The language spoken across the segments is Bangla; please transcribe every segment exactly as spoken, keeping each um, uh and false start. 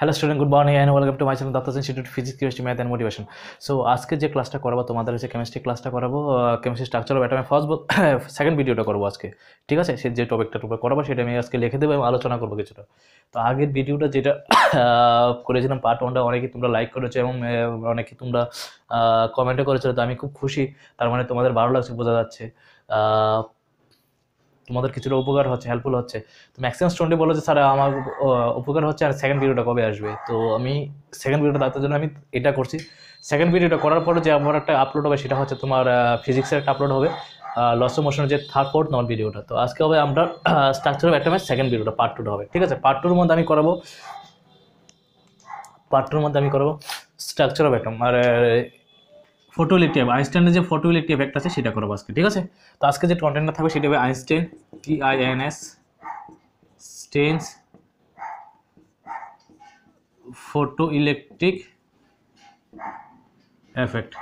Hello student, good morning and welcome to my channel Dutta institute physics chemistry math and motivation. So আজকে যে ক্লাসটা করাবো তোমাদের হচ্ছে কেমিস্ট্রি ক্লাসটা করাবো, chemistry structure of atom. First second ভিডিওটা করবো আজকে, ঠিক আছে? সে যে টপিকটার উপর করাবো সেটা আমি আজকে লিখে দেবো এবং আলোচনা করবো কিছুটা। তো আগের ভিডিওটা যেটা করেছিলাম পার্ট ওয়ানটা, অনেকেই তোমরা লাইক করেছো এবং অনেকে তোমরা কমেন্টও করেছো, তো আমি খুব খুশি। তার মানে তোমাদের ভালো লাগছে, বোঝা যাচ্ছে তোমাদের কিছুটা উপকার হচ্ছে, হেল্পফুল হচ্ছে। তো ম্যাক্সিমাম স্টুডেন্ট বলো যে স্যার আমার উপকার হচ্ছে, আর সেকেন্ড ভিডিওটা কবে আসবে? তো আমি সেকেন্ড ভিডিওটা দেখার জন্য আমি এটা করছি। সেকেন্ড ভিডিওটা করার পরে যে আমার একটা আপলোড হবে সেটা হচ্ছে তোমার ফিজিক্সের একটা আপলোড হবে, লস অফ মোশনের যে থার্ড ফোর্থ নন ভিডিওটা। তো আজকে হবে আমরা স্ট্রাকচার অফ অ্যাটমের সেকেন্ড ভিডিওটা, পার্ট টুটা হবে, ঠিক আছে? পার্ট টুর মধ্যে আমি করাবো পার্ট টুর মধ্যে আমি করাবো স্ট্রাকচার অফ অ্যাটম আর ফটো ইলেকট্রিক আইনস্টাইনের যে ফটো ইলেকট্রিক এফেক্ট আছে সেটা করবো আজকে, ঠিক আছে? তো আজকে যে কন্টেন্টটা থাকবে সেটা হবে Einstein T I N S Stein's photo electric effect,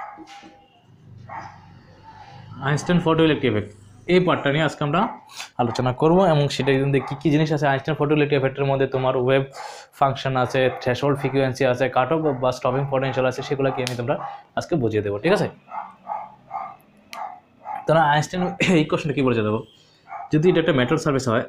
Einstein photo electric effect, এই পার্টটা নিয়ে আজকে আমরা আলোচনা করবো। এবং সেটা কিন্তু কী কী জিনিস আছে আইনস্টাইন ফটো ইলেকট্রিক এফেক্টের মধ্যে, তোমার ওয়েভ ফাংশন আছে, থ্রেশহোল্ড ফ্রিকোয়েন্সি আছে, কাট অফ বা স্টপিং পটেনশিয়াল আছে, সেগুলোকে আমি তোমরা আজকে বুঝিয়ে দেবো, ঠিক আছে? তাহলে আইনস্টাইন এই কোশ্চেনটা কী বলেছে দেবো, যদি এটা একটা মেটাল সার্ফেস হয়,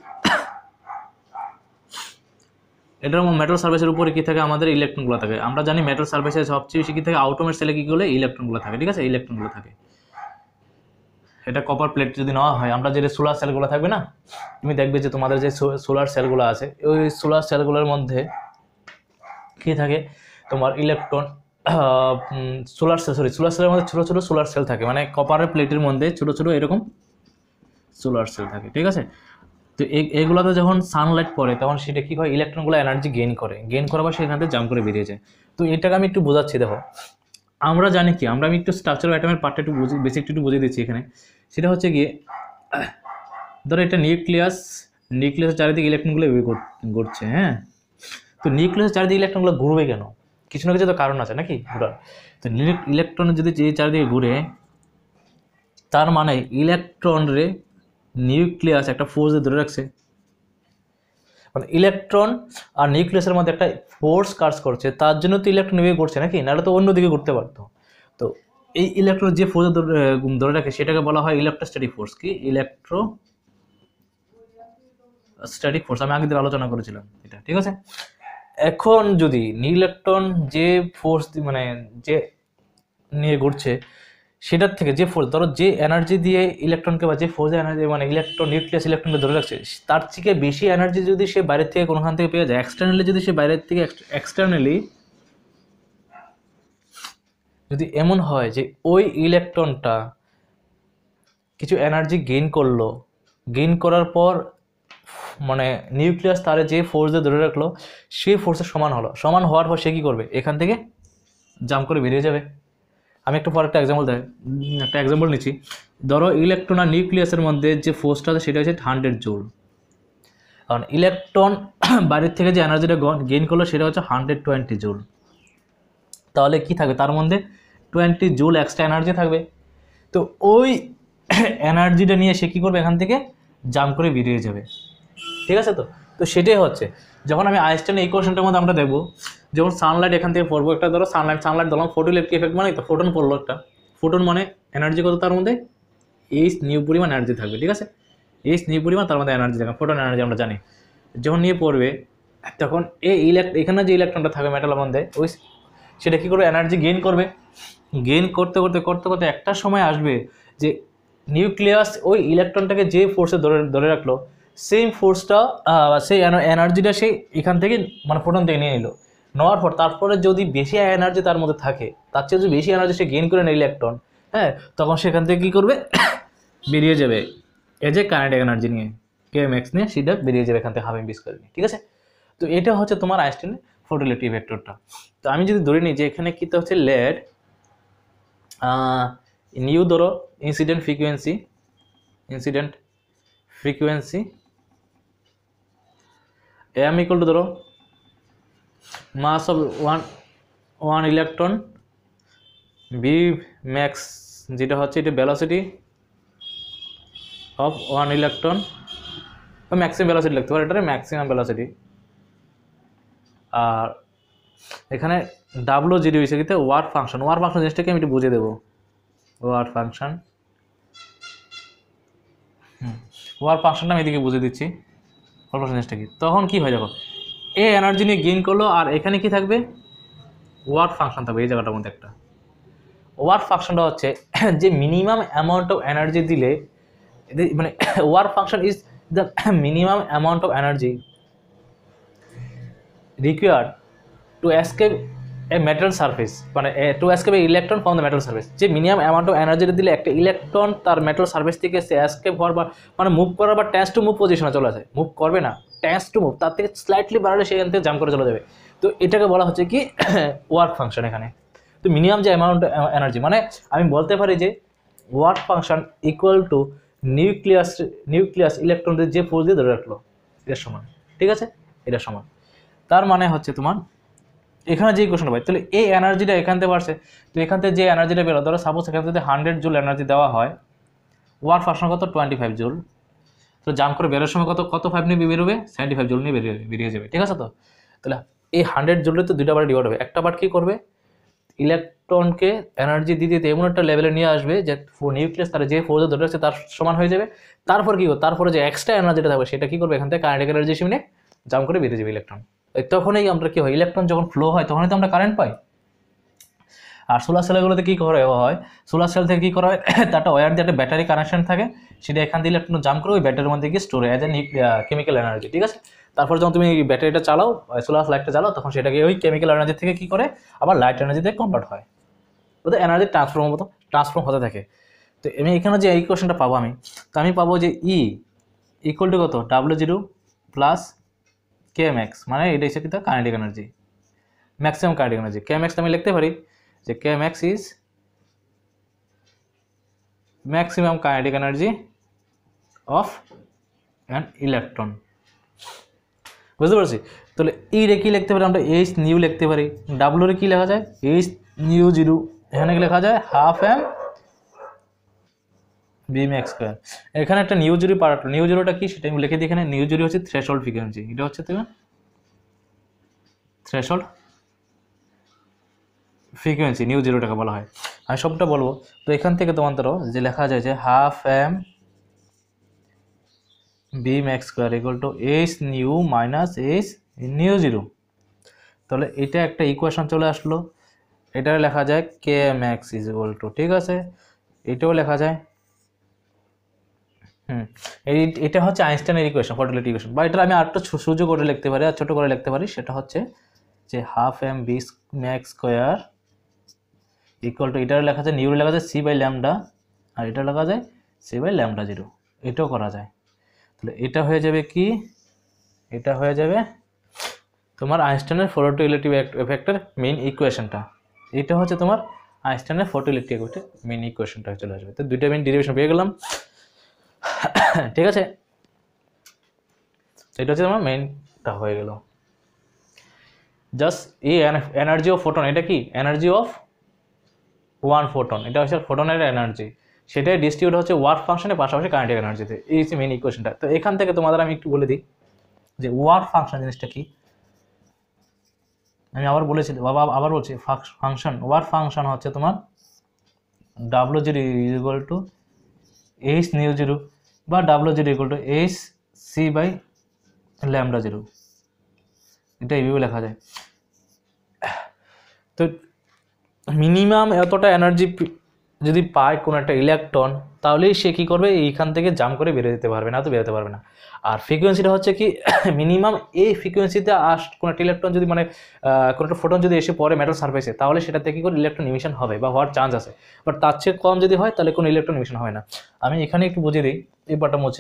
এটার মেটাল সার্ফেসের উপরে কী থাকে, আমাদের ইলেকট্রনগুলো থাকে। আমরা জানি মেটাল সার্ফেসে সবচেয়ে বেশি কী থাকে, আউটমের সেলে কীগুলো ইলেকট্রনগুলো থাকে, ঠিক আছে? ইলেকট্রনগুলো থাকে। এটা কপার প্লেট যদি নেওয়া হয়, আমরা যে সোলার সেলগুলো থাকবে না, তুমি দেখবে যে তোমাদের যে সোলার সেলগুলো আছে, ওই সোলার সেলগুলোর মধ্যে কী থাকে, তোমার electron solar cell sorry solar সেলের মধ্যে ছোটো ছোটো সোলার সেল থাকে, মানে কপারের প্লেটের মধ্যে ছোটো ছোটো এরকম সোলার সেল থাকে, ঠিক আছে? তো এগুলোতে যখন সানলাইট পড়ে তখন সেটা কী হয়, ইলেকট্রনগুলো এনার্জি গেইন করে, গেইন করার পর সেখান থেকে জাম্প করে বেরিয়ে যায়। তো এটাকে আমি একটু বোঝাচ্ছি, দেখো আমরা জানি কি, আমরা আমি একটু স্ট্রাকচার অফ অ্যাটমের পার্টটা একটু বুঝি, বেসিক একটু বুঝিয়ে দিচ্ছি এখানে। সেটা হচ্ছে গিয়ে, ধরো এটা নিউক্লিয়াস, নিউক্লিয়াসের চারিদিকে ইলেকট্রনগুলো ঘুরছে, হ্যাঁ? তো নিউক্লিয়াসের চারিদিকে ইলেকট্রনগুলো ঘুরবে কেন? কিছু না কিছু তো কারণ আছে নাকি ঘোরার। তো ইলেকট্রন যদি যে চারিদিকে ঘুরে, তার মানে ইলেকট্রন রে নিউক্লিয়াস একটা ফোর্সে ধরে রাখছে, মানে ইলেকট্রন আর নিউক্লিয়াসের মধ্যে একটা ফোর্স কাজ করছে, তার জন্য তো ইলেকট্রন এভাবে ঘুরছে নাকি, নাহলে তো অন্যদিকে ঘুরতে পারতো। তো এই ইলেকট্রন যে ফোর্সে ধরে রাখে সেটাকে বলা হয় ইলেকট্রোস্ট্যাটিক ফোর্স। কি ইলেকট্রো স্ট্যাটিক ফোর্স, আমি আগের দিন আলোচনা করেছিলাম এটা, ঠিক আছে? এখন যদি ইলেকট্রন যে ফোর্স মানে যে নিয়ে ঘুরছে সেটার থেকে যে ফোর্স, ধরো যে এনার্জি দিয়ে ইলেকট্রনকে বা যে ফোর্স এনার্জি মানে ইলেকট্রন নিউক্লিয়াস ইলেকট্রনকে ধরে রাখছে, তার থেকে বেশি এনার্জি যদি সে বাইরের থেকে কোনোখান থেকে পেয়ে যায়, এক্সটার্নালি যদি সে বাইরের থেকে এক্সটার্নালি যদি এমন হয় যে ওই ইলেকট্রনটা কিছু এনার্জি গেইন করলো, গেইন করার পর মানে নিউক্লিয়াস তারে যে ফোর্স দিয়ে ধরে রাখলো সেই ফোর্সের সমান হলো, সমান হওয়ার পর সে কী করবে, এখান থেকে জাম্প করে বেরিয়ে যাবে। আমি একটু পর একটা এক্সাম্পল দেয় একটা এক্সাম্পল নিচ্ছি। ধরো ইলেকট্রন আর নিউক্লিয়াসের মধ্যে যে ফোর্সটা আছে সেটা হচ্ছে হান্ড্রেড জুল, কারণ ইলেকট্রন বাইরের থেকে যে এনার্জিটা গেইন করলো সেটা হচ্ছে হান্ড্রেড টোয়েন্টি জুল। তাহলে কি থাকবে, তার মধ্যে টোয়েন্টি জুল এক্সট্রা এনার্জি থাকবে। তো ওই এনার্জিটা নিয়ে সে কী করবে, এখান থেকে জাম্প করে বেরিয়ে যাবে, ঠিক আছে? তো তো সেটাই হচ্ছে, যখন আমি আইনস্টাইনের এই কোশ্চেনটার মধ্যে আমরা দেখবো, যেমন সানলাইট এখান থেকে পড়বো, একটা ধরো সানলাইট সানলাইট ধরলাম ফটো ইলেকট্রিক এফেক্ট, মানে তো ফোটন পড়লো একটা, ফোটন মানে এনার্জি কত, তার মধ্যে এইচ নিউ পরিমাণ এনার্জি থাকবে, ঠিক আছে? এইচ নিউ পরিমাণ তার মধ্যে এনার্জি থাকবে, ফোটন এনার্জি আমরা জানি। যখন নিয়ে পড়বে তখন এই ইলেক্ট এখানে যে ইলেকট্রনটা থাকবে মেটালের মধ্যে, ওই সেটা কী করবে, এনার্জি গেইন করবে। গেইন করতে করতে করতে করতে একটা সময় আসবে যে নিউক্লিয়াস ওই ইলেকট্রনটাকে যে ফোর্সে ধরে ধরে রাখলো, সেম ফোর্সটা সেই এনার্জিটা সে এখান থেকে মানে ফোটন থেকে নিয়ে নিল, নেওয়ার পর তারপরে যদি বেশি এনার্জি তার মধ্যে থাকে, তার চেয়ে যদি বেশি এনার্জি সে গেইন করে নেয় ইলেকট্রন, হ্যাঁ, তখন সেখান থেকে কী করবে, বেরিয়ে যাবে এই যে কাইনেটিক এনার্জি নিয়ে, কে ম্যাক্স নিয়ে, সেটা বেরিয়ে যাবে এখান থেকে হাফ এম বি স্কয়ার নিয়ে, ঠিক আছে? তো এটা হচ্ছে তোমার আইনস্টাইনের ফটো ইলেকট্রিক ভেক্টরটা। তো আমি যদি ধরে নিই যে এখানে কী হচ্ছে লেড নিউ, ধরো incident frequency, incident frequency M equal to ধরো mass of one one electron, V max যেটা হচ্ছে এটা velocity of one electron, maximum velocity লিখতে পারে, এটা ম্যাক্সিমাম ভেলোসিটি আর এখানে ডাব্লিউ জিরো হয়েছে কিন্তু ওয়ার্ক ফাংশন। ওয়ার্ক ফাংশন জিনিসটাকে আমি একটু বুঝিয়ে দেবো। ওয়ার্ক ফাংশন হুম ওয়ার্ক ফাংশনটা আমি এদিকে বুঝিয়ে দিচ্ছি ওয়ার্ক ফাংশন জিনিসটা কি। তখন কী হয় দেখো, এ এনার্জি নিয়ে গেইন করলো আর এখানে কি থাকবে, ওয়ার্ক ফাংশন থাকবে এই জায়গাটার মধ্যে একটা। ওয়ার্ক ফাংশনটা হচ্ছে যে মিনিমাম অ্যামাউন্ট অফ এনার্জি দিলে, মানে work function is the minimum amount of energy required to escape a metal surface, মানে to escape a electron from the metal surface. যে মিনিমাম অ্যামাউন্ট অফ এনার্জিটা দিলে একটা ইলেকট্রন তার মেটাল সারফেস থেকে সে এসকেপ হওয়ার বা মানে মুভ করার বা ট্যান্স টু মুভ পজিশনে চলে আসে, মুভ করবে না, ট্যান্স টু মুভ, তার থেকে স্লাইটলি বাড়ালে সেখান থেকে জাম্প করে চলে যাবে। তো এটাকে বলা হচ্ছে কি ওয়ার্ক ফাংশন এখানে। তো মিনিমাম যে অ্যামাউন্ট এনার্জি, মানে আমি বলতে পারি যে work function equal to nucleus nucleus ইলেকট্রনদের যে ফোর্স দিয়ে ধরে রাখলো এটার সমান, ঠিক আছে, এটার সমান। তার মানে হচ্ছে তোমার এখানে যে কোশ্চেনটা পাই, তাহলে এই এনার্জিটা এখান থেকে বাড়ছে, তো এখান থেকে যে এনার্জিটা বেরো, ধরো সাপোজ এখান থেকে হান্ড্রেড জুল এনার্জি দেওয়া হয়, ওয়ার্ক ফাংশন কত টোয়েন্টি ফাইভ জুল, তো জাম্প করে বেরোর সময় কত কত ফাইভ নিয়ে বেরোবে, সেভেন্টি ফাইভ জুল নিয়ে বেরিয়ে বেরিয়ে যাবে, ঠিক আছে। তো তাহলে এই হান্ড্রেড জুলের তো দুইটা পার্ট ডিভাইড হবে, একটা পার্ট কী করবে, ইলেকট্রনকে এনার্জি দিতে দিতে এমন একটা লেভেলে নিয়ে আসবে যে নিউক্লিয়াস তার যে ফোর্সে ধরে রাখছে তার সমান হয়ে যাবে। তারপর কী করবে, তারপরে যে এক্সট্রা এনার্জিটা থাকবে সেটা কী করবে, এখান থেকে কাইনেটিক এনার্জি হিসেবে জাম্প করে বেরিয়ে যাবে ইলেকট্রন। তখনই আমরা কী হয়, ইলেকট্রন যখন ফ্লো হয় তখনই তো আমরা কারেন্ট পাই। আর সোলার সেলগুলোতে কী করা হয়, সোলার সেল থেকে কী করা হয়, তারটা ওয়্যার দিয়ে একটা ব্যাটারি কানেকশন থাকে, সেটা এখান থেকে ইলেকট্রন জাম্প করে ওই ব্যাটারির মধ্যে গিয়ে store as a chemical energy, ঠিক আছে। তারপর যখন তুমি ব্যাটারিটা চালাও, সোলার লাইটটা চালাও, তখন সেটাকে ওই কেমিক্যাল এনার্জি থেকে কী করে আবার লাইট এনার্জিতে কনভার্ট হয়, ওদের এনার্জি ট্রান্সফর্ম মতো ট্রান্সফর্ম হতে থাকে। তো আমি এখানে যে এই কোয়েশনটা পাবো আমি, তো আমি পাবো যে ই ইকুয়াল টু কত, W zero plus K max, মানে এটা হচ্ছে কি, kinetic energy, maximum kinetic energy. কে ম্যাক্স আমি লিখতে পারি যে K max is maximum kinetic energy of an electron, বুঝতে পারছি। তাহলে ই রে কী লিখতে পারি আমরা, এইচ নিউ লিখতে পারি, ডাব্লিউ রে কী লেখা যায়, এইচ নিউ জিরো, এখানে কি লেখা যায় half M V max square. এখানে একটা নিউ জিরো পার্ট, নিউ জিরোটা কি সেটা আমি লিখে দিই এখানে, নিউ জিরো হচ্ছে থ্রেশহোল্ড ফ্রিকোয়েন্সি, এটা হচ্ছে তুমি থ্রেশহোল্ড ফ্রিকোয়েন্সি, নিউ জিরোটাকে বলা হয়। আমি সবটা বলবো। তো এখান থেকে তোমার ধরো যে লেখা যায় যে half M V max square equal to H nu minus H nu zero. তাহলে এটা একটা ইকুয়েশন চলে আসলো, এটা লেখা যায় K max is equal to, ঠিক আছে, এটাও লেখা যায়, হুম এই এটা হচ্ছে আইনস্টাইনের ইকুয়েশন, ফর্টিলিটি ইকুয়েশন, বা এটা আমি আরেকটু সুযোগ করে লিখতে পারি আর ছোটো করে লিখতে পারি, সেটা হচ্ছে যে half M V max square equal to, এটার লেখা যায় নিউর লেখা যায় সি বাই ল্যামডা, আর এটা লেখা যায় সি বাই ল্যামডা জিরো, এটাও করা যায়। তাহলে এটা হয়ে যাবে কি, এটা হয়ে যাবে তোমার আইনস্টাইনের ফটোইলেকট্রিক এফেক্টের মেইন ইকুয়েশনটা, এটা হচ্ছে তোমার আইনস্টাইনের ফটোইলেকট্রিক এফেক্টের মেইন ইকুয়েশনটা চলে আসবে। তো দুইটা মেইন ডেরিভেশন পেয়ে গেলাম, ঠিক আছে, এটা হচ্ছে তোমার মেইনটা হয়ে গেল। জাস্ট এই এনার্জি অফ ফোটন, এটা কি এনার্জি অফ ওয়ান ফোটন, এটা হচ্ছে ফোটনের এনার্জি, সেটাই ডিস্ট্রিবিউট হচ্ছে ওয়ার্ক ফাংশনের পাশাপাশি কাইনেটিক এনার্জিতে, এই হচ্ছে মেইন ইকুয়েশনটা। তো এখান থেকে তোমাদের আমি একটু বলে দিই যে ওয়ার্ক ফাংশন জিনিসটা কি। আমি আবার বলেছি, বাবা আবার বলছি, ফাংশন ওয়ার্ক ফাংশন হচ্ছে তোমার W zero equal to H nu zero, বা W zero equal to H C by lambda zero, এটা এইভাবে লেখা যায়। তো মিনিমাম এতটা এনার্জি যদি পায় কোনো একটা ইলেকট্রন, তাহলেই সে কী করবে, এইখান থেকে জাম্প করে বেরোতে যেতে পারবে না, তো বেরোতে পারবে না। আর ফ্রিকোয়েন্সিটা হচ্ছে কি মিনিমাম এই ফ্রিকোয়েন্সিতে আস কোনো একটা ইলেকট্রন যদি মানে কোনো একটা ফোটন যদি এসে পড়ে মেটাল সারফেসে, তাহলে সেটাতে কী করে ইলেকট্রন ইমিশন হবে বা হওয়ার চান্স আছে, বাট তার চেয়ে কম যদি হয় তাহলে কোনো ইলেকট্রন ইমিশন হয় না। আমি এখানে একটু বুঝিয়ে দিই, এই পার্টটা মুছে,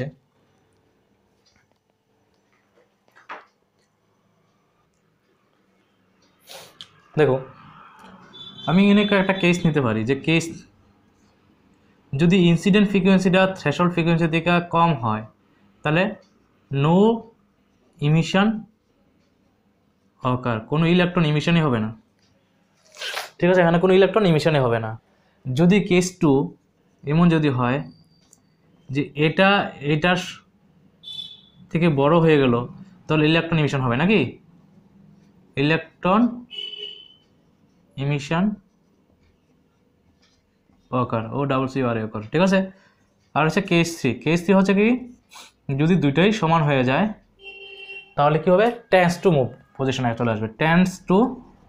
দেখো আমি এখানে একটা কেস নিতে পারি, যে কেস যদি ইনসিডেন্ট ফ্রিকোয়েন্সিটা থ্রেশহোল্ড ফ্রিকোয়েন্সি থেকে কম হয়, তাহলে নো ইমিশন অকার, কোনো ইলেকট্রন ইমিশনই হবে না, ঠিক আছে, এখানে কোনো ইলেকট্রন ইমিশনই হবে না। যদি কেস টু এমন যদি হয় যে এটা এটার থেকে বড় হয়ে গেল, তাহলে ইলেকট্রন ইমিশন হবে নাকি, ইলেকট্রন ইমিশন ওকার, ও ডাবল সি আর ওকার, ঠিক আছে। আর হচ্ছে কেস থ্রি, কেস থ্রি হচ্ছে কি যদি দুইটাই সমান হয়ে যায় তাহলে কি হবে, টেন্স টু মুভ পজিশনে চলে আসবে, টেন্স টু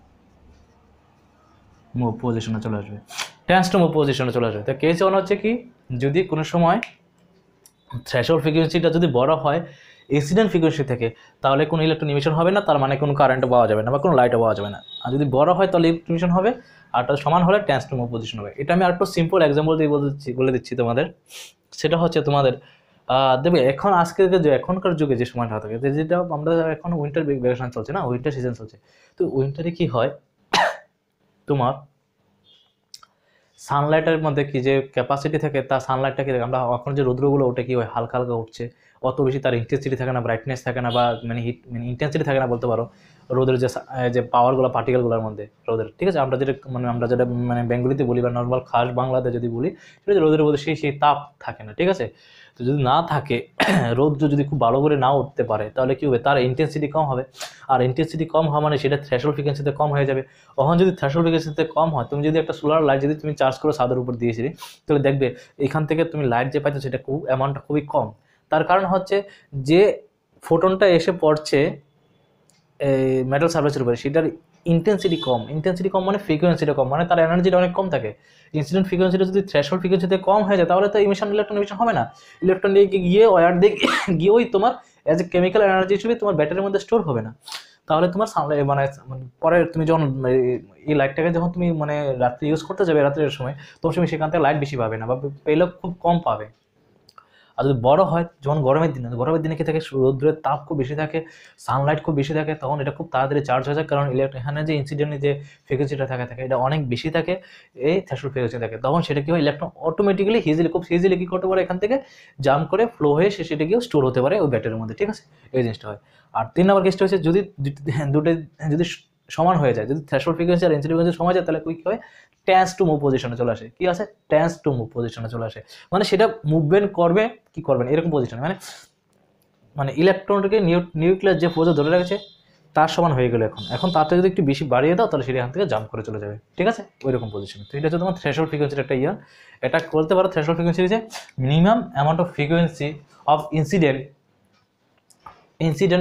মুভ পজিশনে চলে আসবে, টেন্স টু মুভ পজিশনে চলে আসবে। তো কেস ওয়ান হচ্ছে কি যদি কোনো সময় থ্রেশহোল্ড ফ্রিকোয়েন্সিটা যদি বড় হয় ইনসিডেন্ট ফ্রিকোয়েন্সি থেকে তাহলে কোনো ইলেকট্রন ইমিশন হবে না, তার মানে কোনো কারেন্টও পাওয়া যাবে না বা কোনো লাইটও পাওয়া যাবে না। আর যদি বড় হয় তাহলে ইলেকট্রন ইমিশন হবে, আর তার সমান হলে টেন্স টু মুভ পজিশন হবে। এটা আমি আরেকটু সিম্পল এক্সাম্পল দিয়ে বলে দিচ্ছি বলে দিচ্ছি তোমাদের। সেটা হচ্ছে তোমাদের দেখবে এখন আজকের যে এখনকার যুগে যে সময়টা থাকে যেটা আমরা এখন উইন্টার ভ্যাকেশন চলছে না, উইন্টার সিজন চলছে, তো উইন্টারে কি হয় তোমার সানলাইটের মধ্যে কি যে ক্যাপাসিটি থাকে তার সানলাইটটা কি থাকে, আমরা এখন যে রৌদ্রগুলো ওটা কি হয় হালকা হালকা উঠছে, অত বেশি তার ইন্টেন্সিটি থাকে না, ব্রাইটনেস থাকে না, বা মানে হিট মানে ইন্টেন্সিটি থাকে না বলতে পারো রোদের যে যে পাওয়ারগুলো পার্টিকেলগুলোর মধ্যে রোদের, ঠিক আছে। আমরা যেটা মানে আমরা যেটা মানে বেঙ্গলিতে বলি বা নর্মাল খাস বাংলাতে যদি বলি সেটা রোদের মধ্যে সেই সেই তাপ থাকে না, ঠিক আছে। তো যদি না থাকে রৌদ্র যদি খুব ভালো করে না উঠতে পারে তাহলে কী হবে, তার ইন্টেন্সিটি কম হবে, আর ইন্টেন্সিটি কম হওয়া মানে সেটা থ্রেশহোল্ড ফ্রিকোয়েন্সিতে কম হয়ে যাবে। তখন যদি থ্রেশহোল্ড ফ্রিকোয়েন্সিতে কম হয়, তুমি যদি একটা সোলার লাইট যদি তুমি চার্জ করো ছাদের উপর দিয়েছিলে তাহলে দেখবে এখান থেকে তুমি লাইট যে পাইছো সেটা খুব অ্যামাউন্টটা খুবই কম। তার কারণ হচ্ছে যে ফোটনটা এসে পড়ছে এই মেটাল সারফেসের উপরে সেটার ইন্টেন্সিটি কম, ইন্টেন্সিটি কম মানে ফ্রিকোয়েন্সিটা কম, মানে তার এনার্জিটা অনেক কম থাকে। ইনসিডেন্ট ফ্রিকোয়েন্সিটা যদি থ্রেশহোল্ড ফ্রিকোয়েন্সিতে কম হয়ে যায় তাহলে তো ইমিশন ইলেকট্রন ইমিশন হবে না, ইলেকট্রন দিয়ে গিয়ে ওয়ার দিয়ে গিয়ে ওই তোমার অ্যাজ এ কেমিক্যাল এনার্জি হিসেবে তোমার ব্যাটারির মধ্যে স্টোর হবে না। তাহলে তোমার মানে পরে তুমি যখন এই লাইটটাকে যখন তুমি মানে রাত্রে ইউজ করতে যাবে রাত্রের সময় তখন তুমি সেখান থেকে লাইট বেশি পাবে না বা পেলেও খুব কম পাবে। আর যদি বড় হয় যখন গরমের দিনে, গরমের দিনে কি থাকে রৌদ্রের তাপ খুব বেশি থাকে, সানলাইট খুব বেশি থাকে, তখন এটা খুব তাড়াতাড়ি চার্জ হয়ে যায়, কারণ ইলেকট্রন এখানে যে ইনসিডেন্টের যে ফ্রিকোয়েন্সিটা থাকে থাকে এটা অনেক বেশি থাকে, এই থ্রেশহোল্ড ফ্রিকোয়েন্সি থাকে, তখন সেটা কি হয় ইলেকট্রন অটোমেটিক্যালি হিজিলি খুব হিজিলি কী করতে পারে এখান থেকে জাম্প করে ফ্লো হয়ে সে সেটা গিয়ে স্টোর হতে পারে ওই ব্যাটারির মধ্যে, ঠিক আছে। এই জিনিসটা হয়। আর তিন নম্বর কেসটা হচ্ছে যদি দুটো যদি সমান হয়ে যায়, যদি থ্রেশহোল্ড ফ্রিকোয়েন্সি আর ইনসিডেন্ট ফ্রিকোয়েন্সি সমান যায় তাহলে কি হয় টেন্স টু মুভ পজিশনে চলে আসে, কি আছে টেন্স টু মুভ পজিশনে চলে আসে, মানে সেটা মুভমেন্ট করবে কি করবে না এরকম পজিশনে, মানে মানে ইলেকট্রনটাকে নিউক্লিয়াস যে ফোর্সে ধরে রেখেছে তার সমান হয়ে গেল, এখন এখন তার থেকে যদি একটু বেশি বাড়িয়ে দাও তাহলে সেটা এখান থেকে জাম্প করে চলে যাবে, ঠিক আছে ওই রকম পজিশনে। তো এটা হচ্ছে তোমার থ্রেশহোল্ড ফ্রিকোয়েন্সির একটা ইয়ার, এটা বলতে পারো থ্রেশহোল্ড ফ্রিকোয়েন্সি যে minimum amount of frequency of incident incident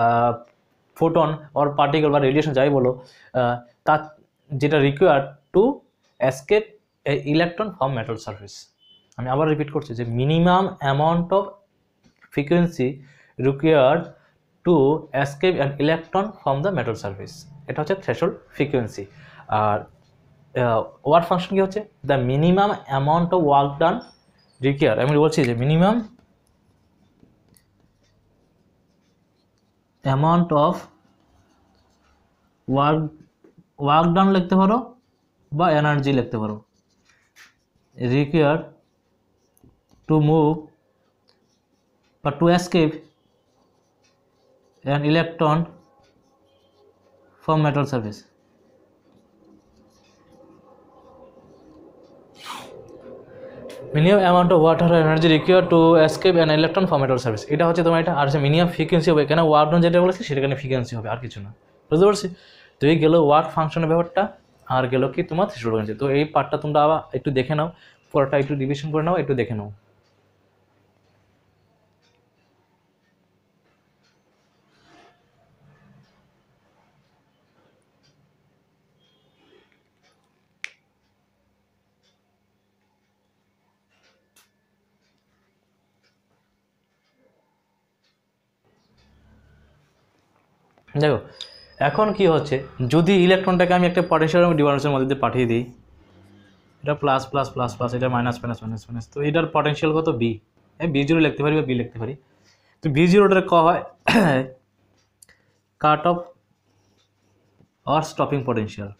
photon or particle বা রেডিয়েশন যাই বলো তার যেটা required to escape a electron from metal surface. আমি আবার রিপিট করছি যে minimum amount of frequency required to escape an electron from the metal surface, এটা হচ্ছে থ্রেশহোল্ড ফ্রিকোয়েন্সি। আর ওয়ার্ক ফাংশন কি হচ্ছে the minimum amount of work done require, আমি বলছি যে minimum amount of work work done লিখতে পারো বা এনার্জি লিখতে পারো, রিকোয়ার টু মুভ বা to escape an electron from metal surface. Minimum amount of water energy require to escape an electron from metal surface, এটা হচ্ছে তোমার এটা। আর হচ্ছে মিনিমাম ফ্রিকোয়েন্সি হবে, এখানে ওয়ার্ক ডান যেটা বলেছি সেটা এখানে ফ্রিকোয়েন্সি হবে, আর কিছু না, বুঝতে পারছি। তো এই গেল ওয়ার্ক ফাংশনের ব্যাপারটা, আর গেল কি তোমার থ্রেশহোল্ড ফ্রিকোয়েন্সি। তো এই পার্টটা তোমরা আবার একটু দেখে নাও, পরটা একটু রিভিশন করে নাও, একটু দেখে নাও। দেখো এখন কি হচ্ছে যদি ইলেকট্রনটাকে আমি একটা পটেনশিয়াল ডিফারেন্সের মধ্যে দিয়ে পাঠিয়ে দিই, এটা প্লাস প্লাস প্লাস প্লাস এটা মাইনাস মাইনাস মাইনাস মাইনাস, তো এটার পটেনশিয়াল কত বি, হ্যাঁ বি জিরো লিখতে পারি বা বি লিখতে পারি। তো বি জিরোটার ক হয় কাট অফ আর স্টপিং পটেনশিয়াল,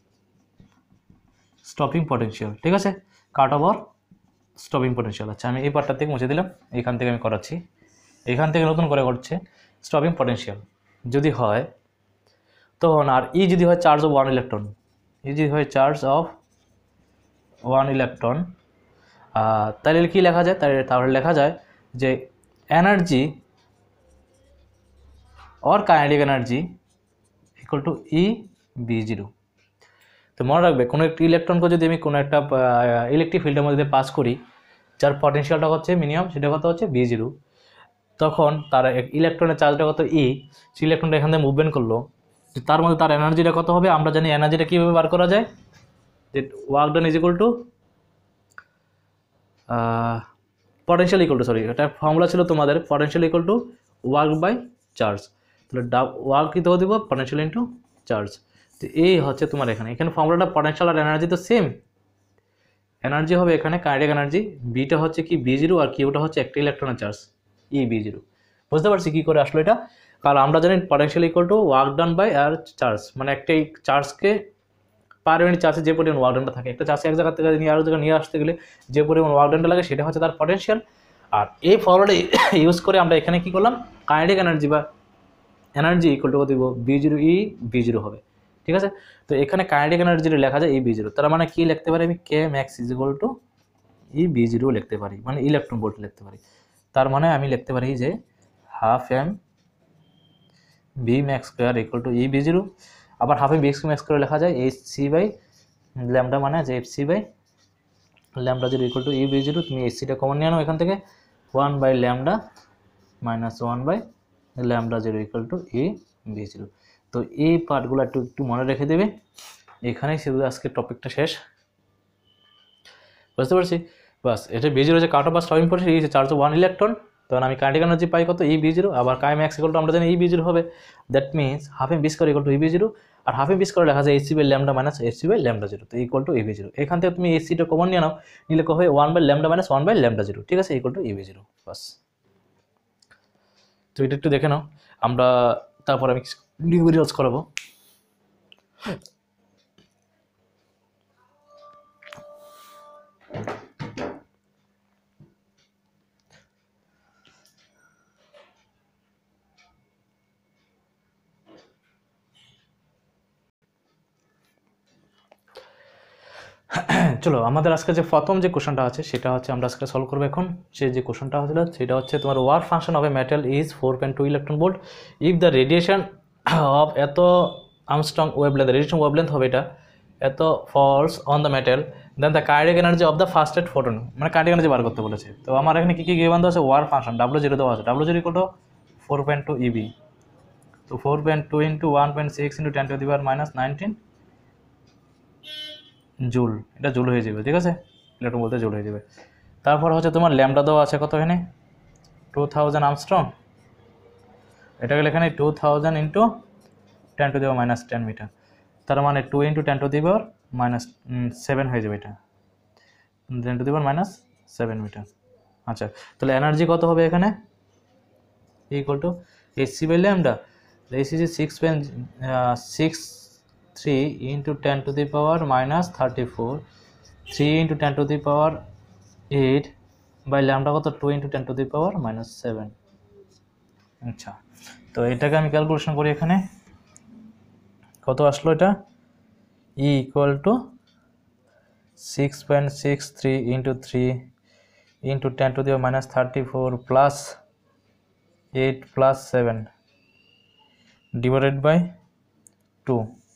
স্টপিং পটেনশিয়াল, ঠিক আছে কাট অফ আর স্টপিং পটেনশিয়াল। আচ্ছা আমি এই পার্টটা থেকে মুছে দিলাম, এইখান থেকে আমি করাচ্ছি, এখান থেকে নতুন করে করছে স্টপিং পটেনশিয়াল যদি হয় তখন, আর ই যদি হয় charge of one electron, E যদি হয় চার্জ অফ ওয়ান ইলেকট্রন, তাহলে কি লেখা যায়, তাহলে লেখা যায় যে energy or kinetic energy equal to E V zero. তো মনে রাখবে কোনো একটি ইলেকট্রনকে যদি আমি কোনো একটা ইলেকট্রিক ফিল্ডের মধ্যে পাস করি যার পটেনশিয়ালটা হচ্ছে মিনিমাম, সেটা কত হচ্ছে বি জিরো, তখন তার ইলেকট্রনের চার্জটা কত ই, সেই ইলেকট্রনটা এখান থেকে মুভমেন্ট করলো, তার মধ্যে তার এনার্জিটা কত হবে আমরা জানি। এনার্জিটা কীভাবে বার করা যায়, যে work done is equal to potential equal to, sorry এটা ফর্মুলা ছিল তোমাদের, potential equal to work by charge. তাহলে ওয়ার্ক কী দেবো, পটেনশিয়াল ইন্টু চার্জ। তো এই হচ্ছে তোমার এখানে এখানে ফর্মুলাটা পটেনশিয়াল আর এনার্জি তো সেম। এনার্জি হবে এখানে কাইনেটিক এনার্জি, বিটা হচ্ছে কি বি জিরো, আর কিউটা হচ্ছে একটা ইলেকট্রনের চার্জ ই বি জিরো। বুঝতে পারছি কী করে আসলো এটা, কারণ আমরা জানি potential equal to work done by আর চার্জ, মানে একটা এই চার্জকে পার ইউনিট চার্জে যে পরিমাণ ওয়ার্ক ডানটা থাকে, একটা চার্জকে এক জায়গা থেকে নিয়ে আরও জায়গায় নিয়ে আসতে গেলে যে পরিমাণ ওয়ার্ক ডানটা লাগে সেটা হচ্ছে তার পটেনশিয়াল। আর এই ফর্মুলাটা ইউজ করে আমরা এখানে কী করলাম, কাইনেটিক এনার্জি বা এনার্জি ইকুয়াল টু কত দিব, V zero E V zero হবে। ঠিক আছে, তো এখানে কাইনেটিক এনার্জি লেখা যায় ই বি জিরো, তার মানে কি লিখতে পারি আমি, K max is equal to E V zero লিখতে পারি, মানে ইলেকট্রন ভোল্ট লিখতে পারি। তার মানে আমি লিখতে পারি যে half M V max square equal to E V zero. আবার হাফ এম বি ম্যাক্স করে লেখা যায় এইচ সি বাই ল্যামডা, মানে যে F C by lambda zero equal to E V zero. তুমি এইচ সিটা কমন নিয়ে নাও এখান থেকে, one by lambda minus one by lambda zero equal to E V zero. তো এই পার্টগুলো একটু একটু মনে রেখে দেবে, এখানেই শুধু আজকে টপিকটা শেষ। বুঝতে পারছি, বাস এটা বি জিরো যে কাট অফ বা স্টপিং পয়েন্ট এই চার্জ ওয়ান ইলেকট্রন, তখন আমি কাইনেটিক এনার্জি পাই কত ই বি জিরো, আবার কাই ম্যাক্স ইকুয়াল টু আমরা জানি ই বি জিরো হবে। That means half M V square equal to E V zero, আর হাফ এম বি স্কোয়ার লেখা যায় H C by lambda minus H C by lambda zero, তো equal to E V zero. এখান থেকে তুমি এইচ সিটা কমন নিয়ে নাও, নিলে কবে one by lambda minus one by lambda zero, ঠিক আছে, equal to E V zero. বাস, তো এটা একটু দেখে নাও, আমরা তারপর আমি নিউমেরিক্যালস করাবো। চলো আমাদের আজকে যে প্রথম যে কোশ্চেনটা আছে সেটা হচ্ছে আমরা আজকে সলভ করবো এখন। সে যে কোশ্চেনটা হচ্ছিল সেটা হচ্ছে তোমার work function of a metal is four point two electron volt if the radiation of এত আর্মস্ট্রং ওয়েভলেন্থ, রেডিয়েশন ওয়েভলেন্থ হবে এটা এত falls on the metal, then the kinetic energy of the ফার্স্টেড ফোটন, মানে কাইনেটিক এনার্জি বার করতে বলেছে। তো আমার এখানে কী কী গিভেন দেওয়া আছে, ওয়ার্ক ফাংশন ডাব্লিউ জিরো দেওয়া আছে, W zero equal to four point two E V, তো four point two into one point six into ten to the power minus nineteen joule, এটা জুল হয়ে যাবে, ঠিক আছে, ইলেকট্রন বলতে জুল হয়ে যাবে। তারপর হচ্ছে তোমার ল্যামডা দেওয়া আছে কত এখানে, টু থাউজেন্ড আর্মস্ট্রং, এটা গেলে এখানে two thousand into ten to the power minus ten metre, তার মানে two into ten to the power minus seven হয়ে যাবে, এটা ten to the power minus seven metre. আচ্ছা, তাহলে এনার্জি কত হবে এখানে, equal to H C by lambda, H is six point six three into ten to the power minus thirty four, three into ten to the power eight by lambda কত, two into ten to the power minus seven. আচ্ছা, তো এটাকে আমি ক্যালকুলেশন করি, এখানে কত আসলো, এটা E equal to six point six three into three into ten to the power minus thirty four plus eight plus seven divided by two,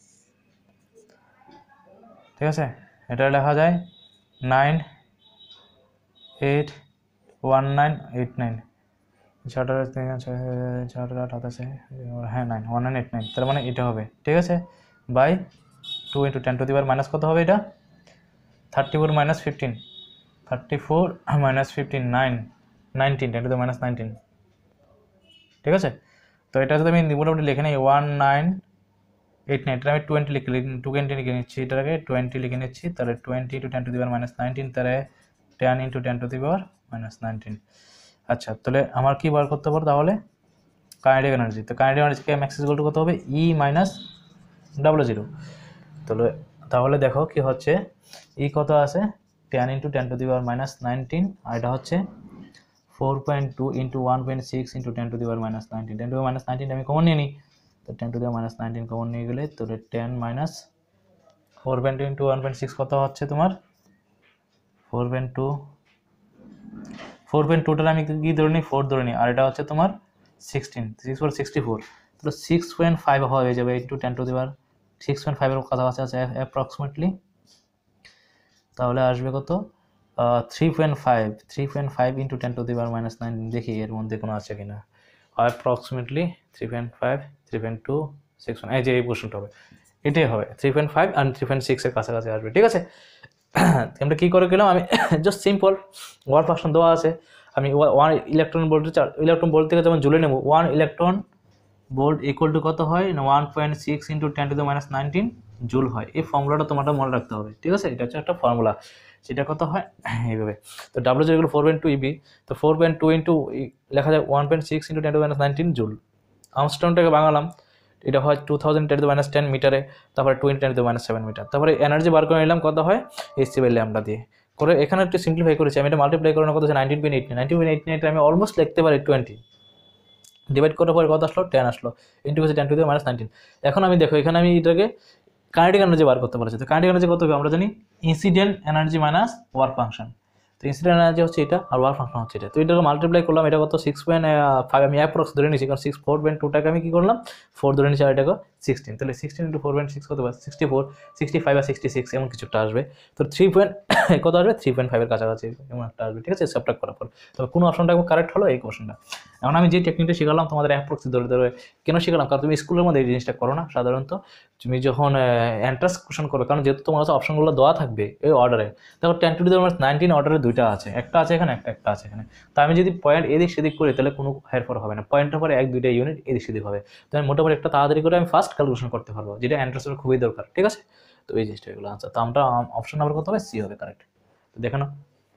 ঠিক আছে, এটা লেখা যায় nine eight one nine eight nine, চারটা চারটা আট হাত আছে, হ্যাঁ nine one nine eight nine, তার মানে এটা হবে, ঠিক আছে, by two into ten to the power minus কত হবে, এটা thirty four minus fifteen, thirty four minus fifteen nine nineteen, ten to the minus nineteen, ঠিক আছে। তো এটা যদি আমি মোটামুটি লিখে নিই ওয়ান নাইন এইট নাইন, এটা আমি টোয়েন্টি লিখে টোয়েন্টি লিখে নিচ্ছি, এটাকে টোয়েন্টি লিখে নিচ্ছি, তাহলে twenty into ten to the power minus nineteen, তাহলে ten into ten to the power minus nineteen. আচ্ছা, তাহলে আমার কি বার করতে পারো তাহলে, কাইনেটিক এনার্জি, তো kinetic energy K max equal to কত হবে, ই মাইনাস ডাব্লিউ জিরো। তাহলে তাহলে দেখো কি হচ্ছে, ই কত আছে, ten into ten to the power minus nineteen, আর এটা হচ্ছে four point two into one point six into ten to the power minus nineteen, ten to the minus nineteen আমি কমন নিয়ে নিই, তো ten to the minus nineteen common নিয়ে গেলে তাহলে ten minus four point two into one point six কত হচ্ছে তোমার, four point two four point টুটার আমি কি ধরে নিই, ফোর ধরে নিই, আর এটা হচ্ছে তোমার sixteen, six four sixty four, তাহলে সিক্স পয়েন্ট ফাইভ হয়ে যাবে into ten to the power six point ফাইভের কাছাকাছি আছে অ্যাপ্রক্সিমেটলি। তাহলে আসবে কত three point five three point five into ten to the power minus nine. দেখি এর মধ্যে কোনো আছে কিনা। Approximately three point five three point two six one এই যে এই পোর্শনটা হবে, এটাই হবে three point five and three point সিক্সের কাছাকাছি আসবে। ঠিক আছে, আমরা কী করে গেলাম, আমি জাস্ট সিম্পল ওয়ার্ক ফাংশন দেওয়া আছে, আমি one electron volt electron volt থেকে যেমন জুলে নেব, one electron volt equal to কত হয় না one point six into ten to the minus nineteen joule হয়। এই ফর্মুলাটা তোমার মনে রাখতে হবে। ঠিক আছে, এটা হচ্ছে একটা ফর্মুলা, সেটা কত হয় এইভাবে। তো ডাব্লিউ যেগুলো ফোর পয়েন্ট টু ইবি, তো ফোর পয়েন্ট টু ইন্টু লেখা যায় one point six into ten to minus nineteen joule. আর্মস্ট্রংটাকে বাঙালাম, এটা হয় two thousand ten to minus ten মিটারে, তারপরে twenty ten to minus seven metre. তারপরে এনার্জি বার করে নিলাম কত হয় এসি বাই ল্যামডা দিয়ে করে। এখানে একটু সিম্পলিফাই করেছি আমি, এটা মাল্টিপ্লাই করানো কত হচ্ছে nineteen point eight nineteen point eight নাইনটা আমি অলমোস্ট লিখতে পারি টোয়েন্টি, ডিভাইড করার পরে কত আসলো টেন আসলো, ইন্টু হচ্ছে ten to the minus nineteen. এখন আমি দেখো এখানে আমি এটাকে কাইনেটিক এনার্জি বার করতে পারছি। তো কাইনেটিক এনার্জি কত হবে আমরা জানি, incident energy minus work function. তো ইনসিডেন্ট এনার্জি হচ্ছে এটা আর ওয়ার্ক ফাংশন হচ্ছে এটা। তো এটাকে মাল্টিপ্লাই করলাম, এটা কত সিক্স পয়েন্ট ফাইভ আমি অ্যাপ্রক্স ধরে নিয়েছি, কারণ সিক্স ফোর পয়েন্ট টুটাকে আমি কী করলাম ফোর ধরে নিয়েছি, আর এটাকে সিক্সটিন। তাহলে sixteen into four point six কত পারে সিক্সটি ফোর সিক্সটি ফাইভ আর সিক্সটি সিক্স এমন কিছুটা আসবে। তো থ্রি পয়েন্ট কত আসবে থ্রি পয়েন্ট ফাইভের কাছাকাছি এমন একটা আসবে। ঠিক আছে, সাবট্রাক্ট করার পর তবে কোনো অপশনটা কারেক্ট হলো এই কোশ্চেনটা। এখন আমি যে টেকনিকটা শিখালাম তোমাদের অ্যাপ্রক্স ধরে ধরে কেন শিখালাম, কারণ তুমি স্কুলের মধ্যে এই জিনিসটা করো না সাধারণত, তুমি যখন এন্ট্রান্স কোশ্চেন করবে, কারণ যেহেতু তোমার কাছে অপশনগুলো দেওয়া থাকবে এই অর্ডারে। দেখো ten to the power nineteen অর্ডারে দুইটা আছে, একটা আছে এখানে একটা একটা আছে এখানে। তো আমি যদি পয়েন্ট এদিক সেদিক করি তাহলে কোনো হেরফের হবে না, পয়েন্টের পরে এক দুইটা ইউনিট এদিক সেদিক হবে। তো আমি মোটামুটি একটা তাড়াতাড়ি করে আমি ফার্স্ট ক্যালকুলেশন করতে পারবো, যেটা এন্ট্রান্সের খুবই দরকার। ঠিক আছে, তো এই জিনিসটা এগুলো আনসার। তো আমরা অপশন নাম্বার কত হবে সি হবে কারেক্ট। তো দেখে না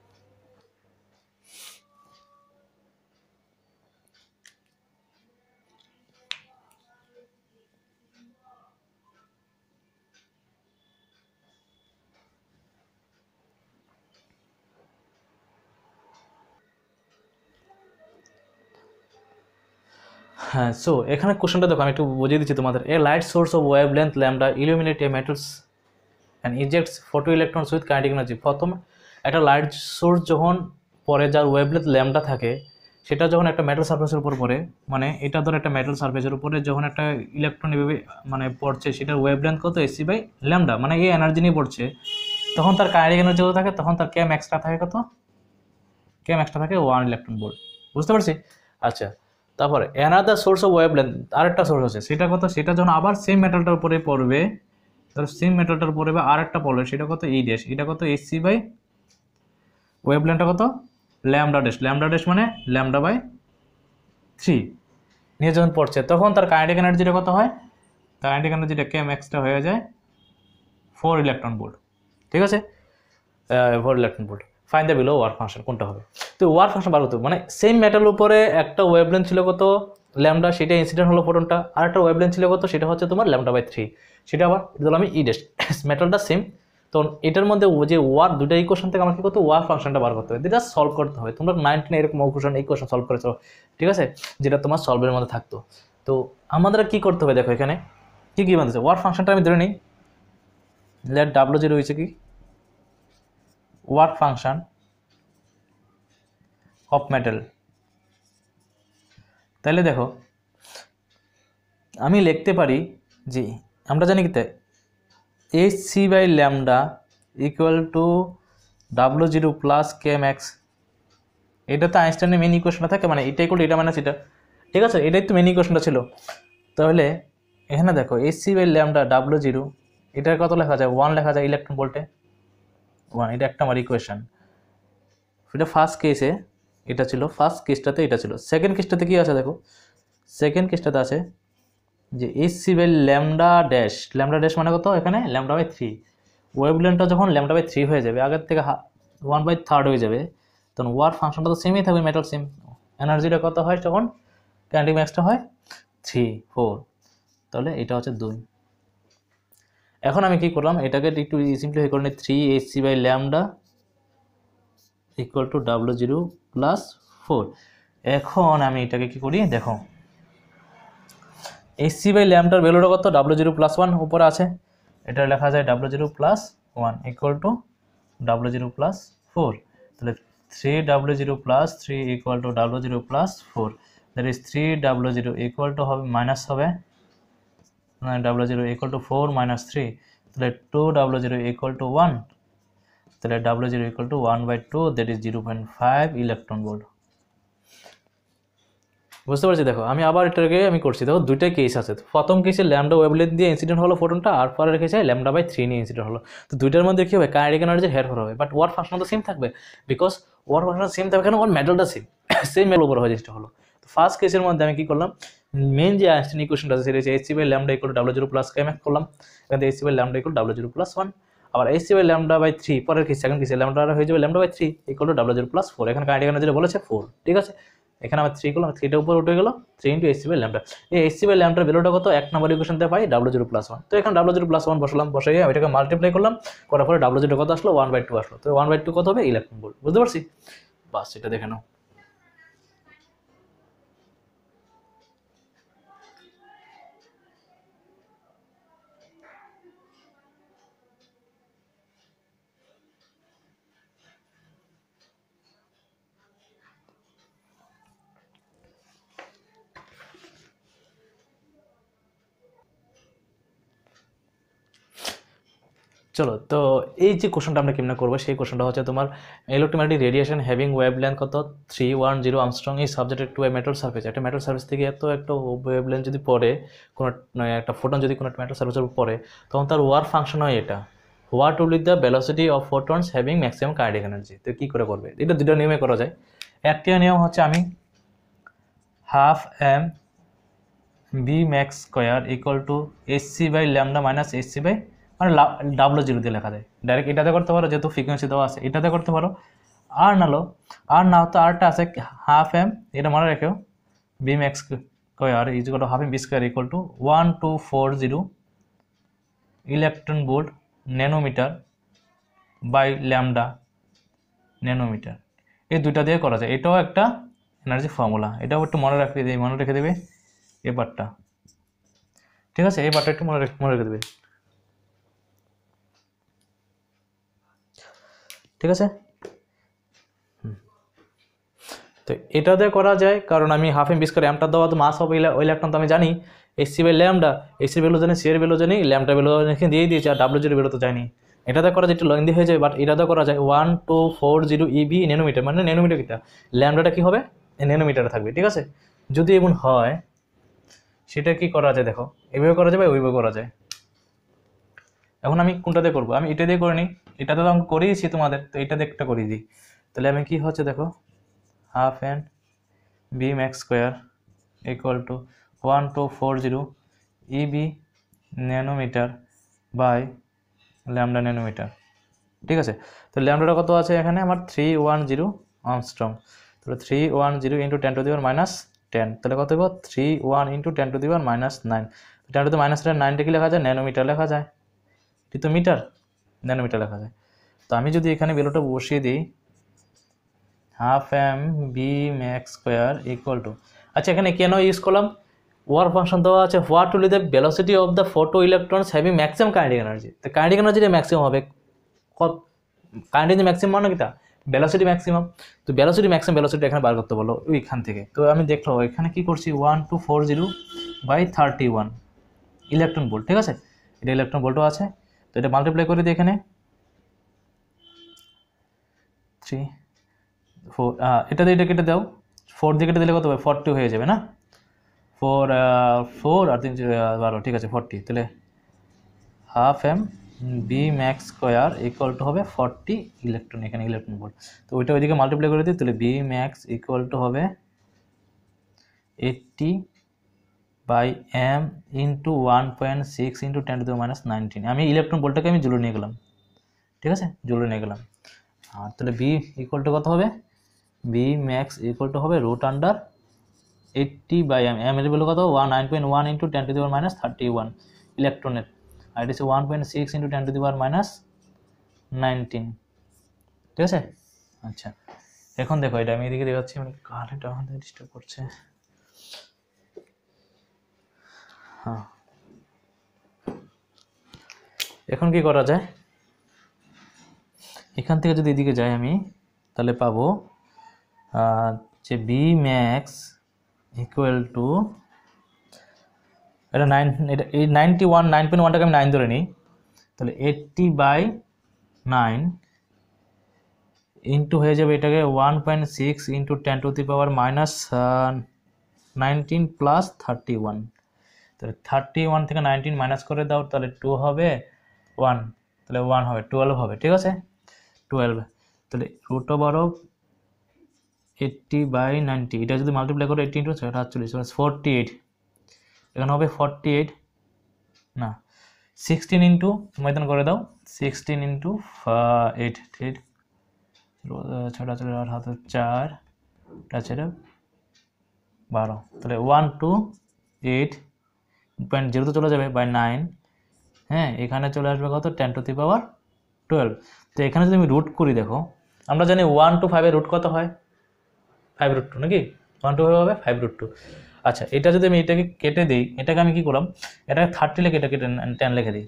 হ্যাঁ। সো এখানে কোশ্চেনটা দেখো আমি একটু বুঝিয়ে দিচ্ছি তোমাদের। A light source of wavelength lambda illuminate a metals and ejects photoelectrons with kinetic energy. প্রথম একটা লাইট সোর্স যখন পরে যার ওয়েভ লেন্থ ল্যামডা থাকে, সেটা যখন একটা মেটাল সারফেসের উপর পড়ে, মানে এটা ধর একটা মেটাল সারফেসের উপরে যখন একটা ইলেকট্রন এভাবে মানে পড়ছে, সেটার ওয়েভ লেন্থ কত এসি বাই ল্যামডা, মানে এই এনার্জি নিয়ে পড়ছে, তখন তার কাইনেটিক এনার্জি কত থাকে, তখন তার ক্যাম এক্সট্রা থাকে কত, ক্যাম এক্সট্রা থাকে ওয়ান ইলেকট্রন ভোল্ট। বুঝতে পারছি? আচ্ছা, তারপরে another source of wavelength, আরেকটা সোর্স আছে, সেটা কত, সেটা যখন আবার সেম মেটালটার উপরে পড়বে, ধরো সেম মেটালটার উপরে বা আরেকটা পড়বে, সেটা কত এই ড্যাশ, এটা কত এসি বাই ওয়েভ লেন্থটা কত ল্যামডা ড্যাশ, ল্যামডা ড্যাশ মানে ল্যামডা বাই থ্রি নিয়ে যখন পড়ছে, তখন তার কাইনেটিক এনার্জিটা কত হয়, কাইনেটিক এনার্জিটা কেম এক্সট্রা হয়ে যায় ফোর ইলেকট্রন ভোল্ট। ঠিক আছে, four electron volt. Find the below work function কোনটা হবে। তো ওয়ার্ক ফাংশন বার করতে, মানে সেম মেটালের উপরে একটা ওয়েভলেন্থ ছিল কত ল্যামডা, সেটা ইনসিডেন্ট হলো ফোটনটা, আর একটা ওয়েভলেন্থ ছিল কত, সেটা হচ্ছে তোমার ল্যামডা বাই থ্রি, সেটা আবার ধরো আমি ই ড্যাশ, মেটালটা সেম। তো এটার মধ্যে যে ওয়ার দুইটা ইকুয়েশন থেকে আমাকে কত ওয়ার ফাংশনটা বার করতে হবে, এটা সলভ করতে হবে। তোমরা নাইনটিনে এরকম ইকুয়েশন ইকুয়েশন সলভ করেছো, ঠিক আছে, যেটা তোমার সলভের মধ্যে থাকতো। তো আমাদের কি করতে হবে দেখো, এখানে কি কি বানতেছে, ওয়ার ফাংশনটা আমি ধরে নিই, লেট ডাব্লিউ জিরো হয়েছে কি ওয়ার্ক ফাংশন অফ মেটাল। তাহলে দেখো আমি লিখতে পারি যে আমরা জানি কি তাই H C by lambda equal to W zero plus K max. এটা তো আইনস্টাইনের মেন ইকুয়েশনটা থাকে, মানে এটা ইকুয়াল টু এটা মাইনাস এটা, ঠিক আছে, এটাই তো মেন ইকুয়েশনটা ছিল। তাহলে এখানে দেখো H C by lambda W zero, এটার কত লেখা যায় ওয়ান লেখা যায় ইলেকট্রন ভোল্টে ওয়ান, এটা একটা আমার ইকুয়েশন। এটা ফার্স্ট কেসে এটা ছিল, ফার্স্ট কেসটাতে এটা ছিল। সেকেন্ড কেসটাতে কি আছে দেখো, সেকেন্ড কেসটাতে আছে যে H C by lambda dash, lambda dash মানে কত এখানে ল্যামডা বাই থ্রি, ওয়েভলেন্থটা যখন ল্যামডা বাই থ্রি হয়ে যাবে, আগের থেকে ওয়ান বাই থার্ড হয়ে যাবে, তখন ওয়ার ফাংশনটা তো সেমই থাকবে, মেটাল সেম। এনার্জিটা কত হয় তখন, কাইনেটিক ম্যাক্সটা হয় থ্রি ফোর, তাহলে এটা হচ্ছে দুই। এখন আমি কি করলাম, এটাকে একটু সিম্পলিফাই করে নিই, three H C by lambda equal to W zero plus four. এখন আমি এটাকে কি করি দেখো, এইচ সি বাই ল্যামডার ভ্যালুটা কত ডাব্লিউ জিরো প্লাস ওয়ান উপরে আছে, এটা লেখা যায় W zero plus one equal to W zero plus four. তাহলে three W zero plus three equal to W zero plus four, that is three W zero equal to হবে মাইনাস হবে W zero equal to four minus three, তাহলে two W zero equal to one, তাহলে W zero equal to one by two, that is zero point five electron volt. বুঝতে পারছি? দেখো আমি আবার এটাকে আমি করছি, দেখো দুইটা কেস আছে। প্রথম কেসে ল্যামডা ওয়েভলেন্থ দিয়ে ইনসিডেন্ট হলো ফোটনটা, আর পরের কেসে ল্যামডা বাই থ্রি নিয়ে ইনসিডেন্ট হলো। তো দুইটার মধ্যে কী হবে, কাইনেটিক এনার্জির হেরফের হবে, বাট ওয়ার্ক ফাংশন তো সেম থাকবে, বিকজ ওয়ার্ক ফাংশন সেম থাকবে কেন, ওর মেটালটা সেম, সেম মেটাল উপর হয় জিনিসটা হলো। তো ফার্স্ট কেসের মধ্যে আমি কী করলাম, মেন যে আইনস্টাইন ইকুয়েশনটা আছে সেটা হচ্ছে H C by lambda equal to W zero plus K max করলাম, এখান থেকে H C by lambda equal W zero plus one, আবার H C by lambda by three পরের কেস সেকেন্ড কেসে ল্যামডা হয়ে যাবে lambda by three equal to W zero plus four, এখানে কাইনেটিক এনার্জি বলেছে ফোর, ঠিক আছে। এখানে আমার থ্রি করলাম, থ্রিটা উপর উঠে গেল, three into H C by lambda. এই এইচ সি বাই ল্যামডার ভ্যালুটা কত, এক নম্বর ইকুয়েশন থেকে পাই ডাব্লিউ জিরো প্লাস ওয়ান। তো এখানে ডাব্লিউ জিরো প্লাস ওয়ান বসলাম, বসে এটাকে মাল্টিপ্লাই করলাম, করার পরে ডাব্লিউ জিরো কত আসলো, ওয়ান বাই টু আসলো। তো ওয়ান বাই টু কত হবে, ইলেকট্রন ভোল্ট। বুঝতে পারছি? বাস এটা দেখে নাও। চলো, তো এই যে কোশ্চেনটা আমরা কেমনে করবো, সেই কোশ্চেনটা হচ্ছে তোমার ইলেকট্রোম্যাগনেটিক রেডিয়েশন হ্যাভিং ওয়েভলেন্থ কত থ্রি ওয়ান জিরো আমস্ট্রং এই subjected to a metal surface. একটা মেটাল সার্ফেস থেকে এত একটা ওয়েভলেন্থ যদি পড়ে, কোনো একটা ফোটন যদি কোনো একটা মেটাল সার্ফেসের উপর পড়ে, তখন তার ওয়ার্ক ফাংশন হয় এটা, what will be the velocity of photons having maximum kinetic energy. তো কী করে করবে, এটা দুটো নিয়মে করা যায়। একটা নিয়ম হচ্ছে আমি half M V max square equal to S C by lambda minus S C by, মানে ডাব্লিউ জিরো দিয়ে লেখা যায় ডাইরেক্ট, এটাতে করতে পারো যেহেতু ফ্রিকোয়েন্সি দেওয়া আছে, এটাতে করতে পারো। আর নালো আর না হতো আরটা আছে হাফ এম, এটা মনে রেখেও V max square is equal to half M V square equal to one two four zero electron volt nanometre by lambda nanometre. এই দুইটা দিয়ে করা যায়, এটাও একটা এনার্জি ফর্মুলা, এটাও একটু মনে রাখতে দেবে, মনে রেখে দেবে এই পার্টটা, ঠিক আছে। এই পার্টটা একটু মনে মনে রেখে দেবে, ঠিক আছে। তো এটাতে করা যায়, কারণ আমি হাফ এম বিস করে এমটা দেওয়া তো মাস হবে ওই ইলেকট্রন তো আমি জানি, S C by lambda, S C value জানি, সি এর ভ্যালু জানি, ল্যামডা ভ্যালু এখানে দিয়ে দিয়েছে, আর ডাব্লিউ জিরো ভ্যালু তো জানি। এটাতে করা যায় একটু লেন্দি হয়ে যায়, বাট এটাতে করা যায় one two four zero E V nanometre, মানে ন্যানোমিটার কিটা ল্যামডাটা কী হবে, ন্যানোমিটারে থাকবে, ঠিক আছে। যদি এমন হয় সেটা কি করা যায়, দেখো এইভাবে করা যায় বা ওইভাবে করা যায়। এখন আমি কোনটাতে করবো, আমি এটা দিয়ে করে নিই, এটাতে তো আমি করিয়েছি তোমাদের, তো এটা দিয়ে একটা করিয়ে দিই। তাহলে আমি কি হচ্ছে দেখো, half N V max square equal to one two four zero E V nanometre by lambda nanometre, ঠিক আছে। তো ল্যামডাটা কত আছে এখানে আমার থ্রি ওয়ান জিরো আমস্ট্রং, তাহলে three one zero into ten to the power minus ten, তাহলে কত হবে three one into ten to the power minus nine, ten to the minus ten, নাইনটা কি লেখা যায়, ন্যানোমিটার লেখা যায়, এটি তো মিটার, ন্যানোমিটার লেখা যায়। তো আমি যদি এখানে ভ্যালুটা বসিয়ে দিই half M V max square equal to, আচ্ছা এখানে কেন ইউজ করলাম, ওয়ার্ক ফাংশন দেওয়া আছে what will be the velocity of the photoelectrons having maximum kinetic energy. তো কাইনেটিক এনার্জিটা ম্যাক্সিমাম হবে, কত কাইনেটিক ম্যাক্সিমাম মানে কিটা ভেলোসিটি ম্যাক্সিমাম। তো ভেলোসিটি ম্যাক্সিমাম ভেলোসিটি এখানে বার করতে বলো ওইখান থেকে। তো আমি দেখলো এখানে কি করছি one two four zero by thirty one electron volt, ঠিক আছে, এটা ইলেকট্রন ভোল্টও আছে। তো এটা মাল্টিপ্লাই করে দিই এখানে থ্রি ফোর, এটা দিয়ে এটা কেটে দাও, ফোর দিয়ে কেটে দিলে কত হবে ফর্টি হয়ে যাবে না, ফোর ফোর আর তিন বারো, ঠিক আছে ফর্টি, তাহলে half M V max square equal to হবে ফর্টি ইলেকট্রন, এখানে ইলেকট্রন ভোল্ট। তো ওইটা ওইদিকে মাল্টিপ্লাই করে দিই, তাহলে বি ম্যাক্স ইকুয়াল টু হবে eighty by M into one point six into ten to the minus nineteen. আমি ইলেকট্রন ভোল্টটাকে আমি জুলে নিয়ে গেলাম, ঠিক আছে, জুলে নিয়ে গেলাম। আর তাহলে বি ইকুয়াল টু কত হবে, বি ম্যাক্স ইকুয়াল টু হবে root under eighty by M, M এর ভ্যালু কত one nine point one into ten to the power minus thirty one ইলেকট্রনের, আর এটা হচ্ছে one point six into ten to the power minus nineteen, ঠিক আছে। আচ্ছা এখন দেখো এটা আমি এদিকে দেখাচ্ছি, মানে কারেন্ট আমাদের ডিস্টার্ব করছে। হ্যাঁ এখন কি করা যায়, এখান থেকে যদি এদিকে যাই আমি তাহলে পাবো যে বি ম্যাক্স ইকুয়াল টু এটা নাইন, এটা এই নাইনটি ওয়ান নাইন পয়েন্ট ওয়ানটাকে আমি নাইন ধরে নিই, তাহলে এইটটি বাই নাইন ইন্টু হয়ে যাবে এটাকে one point six into ten to the power minus nineteen plus thirty one. তাহলে থার্টি ওয়ান থেকে নাইনটিন মাইনাস করে দাও, তাহলে টু হবে ওয়ান, তাহলে ওয়ান হবে টুয়েলভ হবে, ঠিক আছে টুয়েলভ। তাহলে root over of eighty by ninety, এটা যদি মাল্টিপ্লাই করে এইটটি ইন্টু সেটা আটচল্লিশ ফোরটি এইট, এখানে হবে ফর্টি এইট না সিক্সটিন ইন্টু ময়দান করে দাও, সিক্সটিন ইন্টু এইট ঠিক ছটা চলে আট হাতে চার ছেড়ে বারো, তাহলে ওয়ান টু এইট পয়েন্ট জিরোতে চলে যাবে বাই নাইন, হ্যাঁ এখানে চলে আসবে কত ten to the power twelve. তো এখানে যদি আমি রুট করি দেখো, আমরা জানি ওয়ান টু ফাইভের রুট কত হয় ফাইভ রুট টু নাকি, ওয়ান টু ফাইভ হবে ফাইভ রুট টু। আচ্ছা এটা যদি আমি এটাকে কেটে দিই, এটাকে আমি কী করলাম, এটাকে থার্টি লিখে এটা কেটে টেন লিখে দিই,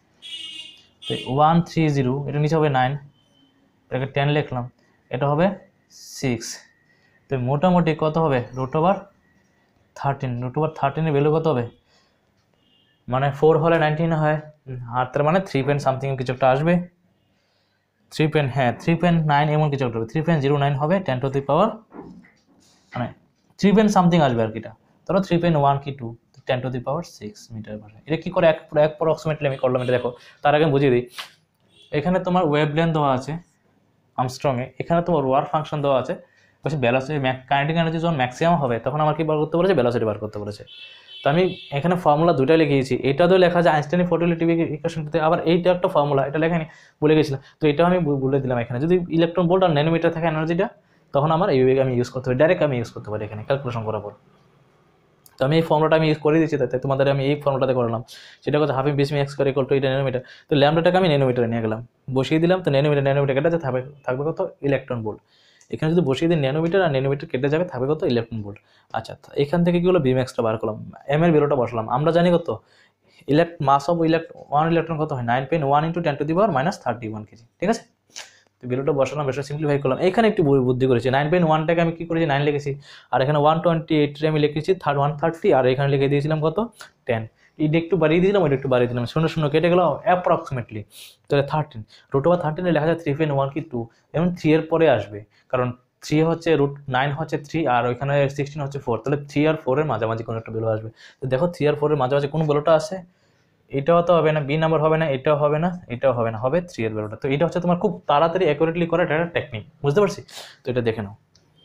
তো ওয়ান থ্রি জিরো এটা নিচে হবে নাইন, এটাকে টেন লিখলাম, এটা হবে সিক্স, তো মোটামুটি কত হবে root over thirteen, root over থার্টিনের ভ্যালু কত হবে, মানে ফোর হলে নাইনটিন হয়, আর তার মানে থ্রি পয়েন্ট সামথিং কিছু একটা আসবে, থ্রি পয়েন্ট হ্যাঁ থ্রি পয়েন্ট নাইন এমন কিছু একটা হবে, থ্রি পয়েন্ট জিরো নাইন হবে টেন টু দি পাওয়ার মানে থ্রি পয়েন্ট সামথিং আসবে আর কি, এটা ধরো থ্রি পয়েন্ট ওয়ান কি two ten to the power six metre per second. এটা কী করে এক এক অ্যাপ্রক্সিমেটলি আমি করলাম এটা দেখো, তার আগে বুঝিয়ে দিই, এখানে তোমার ওয়েভ লেন্থ দেওয়া আছে আর্মস্ট্রংয়ে, এখানে তোমার ওয়ার্ক ফাংশন দেওয়া আছে, বলছে ভেলোসিটি কাইনেটিক এনার্জি যখন ম্যাক্সিমাম হবে তখন আমার কি বার করতে বলেছে, ভেলোসিটি বার করতে বলেছে। তো আমি এখানে ফর্মুলা দুইটা লিখিয়েছি, এটা তো লেখা যায় আইনস্টাইন ফটোরিলেটিভ ইকুয়েশনটাতে, আবার এইটা একটা ফর্মুলা, এটা লেখানি বলে গেছিলাম, তো এটাও আমি বলে দিলাম। এখানে যদি ইলেকট্রন ভোল্ট আর ন্যানোমিটার থাকে এনার্জিটা, তখন আমার এইভাবে আমি ইউজ করতে পারি, ডাইরেক্ট আমি ইউজ করতে পারি এখানে ক্যালকুলেশন করার পর। তো আমি এই ফর্মুলাটা আমি ইউজ করে দিচ্ছি, তাই তোমাদের আমি এই ফর্মুলাতে করলাম, সেটা কথা হাফ ইম বিশ এক্স করে ইকুয়াল টু এটা ন্যানোমিটার, তো ল্যামডাটাকে আমি ন্যানোমিটারে নিয়ে গেলাম, বসিয়ে দিলাম, তো ন্যানোমিটার ন্যানোমিটার কেটে থাকবে থাকবে কত ইলেকট্রন ভোল্ট, এখানে যদি বসিয়ে দিই ন্যানোমিটার আর ন্যানোমিটার কেটে যাবে থাকবে কত ইলেকট্রন ভোল্ট। আচ্ছা এখান থেকে কি হলো বিএমএক্সটা বার করলাম, এম এর ভ্যালুটা বসালাম, আমরা জানি কত elect mass of elect one electron কত হয় nine point one into ten to the power minus thirty one KG, ঠিক আছে। তো ভ্যালুটা বসালাম, বেশি সিম্পলিফাই করলাম, এখানে একটু বুদ্ধি করেছি, নাইন পয়েন্ট ওয়ানটাকে আমি কী করেছি নাইন লিখেছি, আর এখানে ওয়ান টোয়েন্টি এইটে আমি লিখেছি থার্ড ওয়ান থার্টি, আর এখানে লিখে দিয়েছিলাম কত টেন, এটা একটু বাড়িয়ে দিয়েছিলাম, ওইটা একটু বাড়িয়ে দিলাম, শূন্য শূন্য কেটে গেল অ্যাপ্রক্সিমেটলি, তাহলে থার্টিন রুট ওভার থার্টিনে লেখা যায় থ্রি পয়েন্ট ওয়ান কি টু, এবং থ্রি এর পরে আসবে, কারণ থ্রি হচ্ছে রুট নাইন হচ্ছে থ্রি, আর ওইখানে সিক্সটিন হচ্ছে ফোর, তাহলে থ্রি আর ফোরের মাঝামাঝি কোনো একটা ভ্যালু আসবে। তো দেখো থ্রি আর ফোরের মাঝামাঝি কোন ভ্যালুটা আসে, এটাও তো হবে না, বি নাম্বার হবে না, এটাও হবে না, এটাও হবে না, হবে থ্রি এর ভ্যালুটা। তো এটা হচ্ছে তোমার খুব তাড়াতাড়ি অ্যাকুরেটলি করা একটা টেকনিক, বুঝতে পারছি। তো এটা দেখে নাও,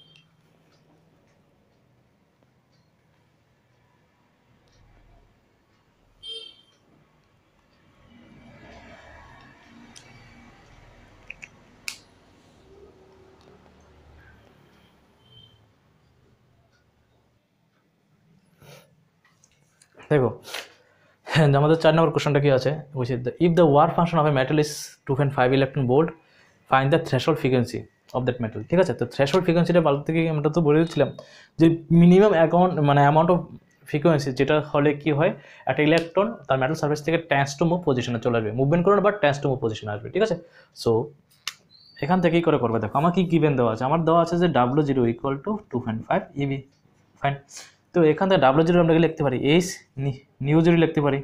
দেখো আমাদের চার নম্বর কোশ্চেনটা কি আছে, বলছি if the work function of a metal is two point five electron volt find the threshold frequency of that metal, ঠিক আছে। তো থ্রেশহোল্ড ফ্রিকোয়েন্সিটা ভালো থেকে আমরা তো বলে দিচ্ছিলাম যে মিনিমাম অ্যাকাউন্ট মানে অ্যামাউন্ট অফ ফ্রিকোয়েন্সি, যেটা হলে কি হয় একটা ইলেকট্রন তার মেটাল সার্ফেস থেকে ট্যান্স টু মুভ পজিশনে চলে আসবে, মুভমেন্ট করবে বাট ট্যান্স টু মুভ পজিশনে আসবে, ঠিক আছে। সো এখান থেকে কী করে করবে দেখো, আমার কি গিভেন দেওয়া আছে, আমার দেওয়া আছে যে W zero equal to two point five EV, fine. তো এখান থেকে ডাব্লিউ জিরো আমরা লিখতে পারি এইচ নিউ জিরো লিখতে পারি,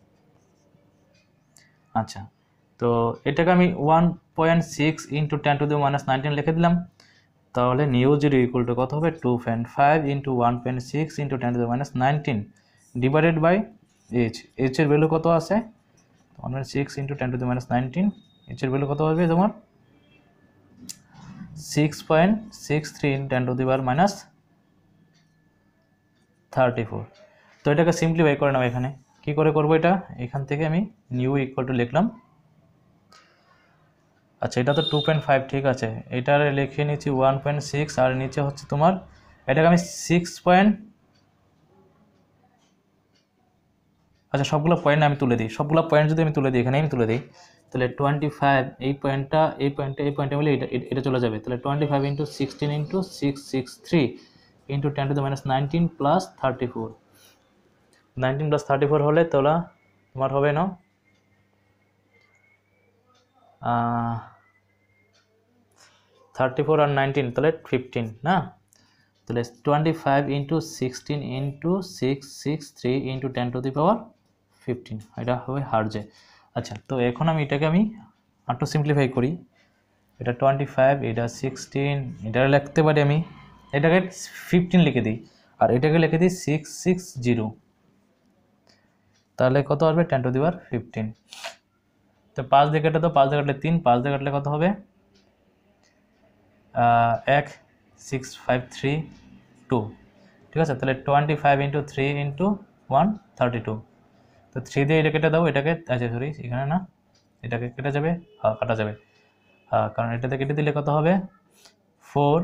আচ্ছা। তো এটাকে আমি one point six into ten to the minus nineteen লিখে দিলাম, তাহলে নিউ জিরো ইকুয়াল টু কত হবে two point five into one point six into ten to the minus nineteen divided by H, H এর ভ্যালু কত আছে one point six into ten to the minus nineteen, H এর ভ্যালু কত হবে তোমার six point six three in ten to the power minus thirty four. তো এটাকে সিম্পলিফাই করে নাও, এখানে কি করে করবো এটা, এখান থেকে আমি নিউ ইকুয়াল টু লিখলাম, আচ্ছা এটা তো টু পয়েন্ট ফাইভ ঠিক আছে, এটার লিখে নিচ্ছি ওয়ান পয়েন্ট সিক্স, আর নিচে হচ্ছে তোমার এটাকে আমি সিক্স পয়েন্ট, আচ্ছা সবগুলো পয়েন্ট আমি তুলে দিই, সবগুলো পয়েন্ট যদি আমি তুলে দিই এখানে আমি তুলে দিই, তাহলে টোয়েন্টি ফাইভ এই পয়েন্টটা এই পয়েন্টটা এই পয়েন্টে মিলে এটা এটা চলে যাবে, তাহলে twenty five into sixteen into six six three into ten to the minus nineteen plus thirty four, nineteen plus thirty four হলে তোলা তোমার হবে না থার্টি ফোর আর নাইনটিন তাহলে ফিফটিন না, তাহলে twenty five into sixteen into six six three into ten to the power fifteen, এটা হবে হার্জে। আচ্ছা, তো এখন আমি এটাকে আমি আরটু সিম্পলিফাই করি। এটা টোয়েন্টি ফাইভ, এটা সিক্সটিন, এটা লিখতে পারি আমি, এটাকে ফিফটিন লিখে দিই, আর এটাকে লিখে দিই সিক্স সিক্স জিরো, তাহলে কত আসবে ten to the power fifteen. তো পাঁচ দিয়ে কাটলে তো পাঁচ দিয়ে কাটলে তিন, পাঁচ দিয়ে কাটলে কত হবে এক, সিক্স ফাইভ থ্রি টু, ঠিক আছে। তাহলে twenty five into three into one thirty two, তো থ্রি দিয়ে এটা কেটে দাও, এটাকে, আচ্ছা সরি এখানে না, এটাকে কেটে যাবে, হ্যাঁ কাটা যাবে, হ্যাঁ কারণ এটাতে কেটে দিলে কত হবে four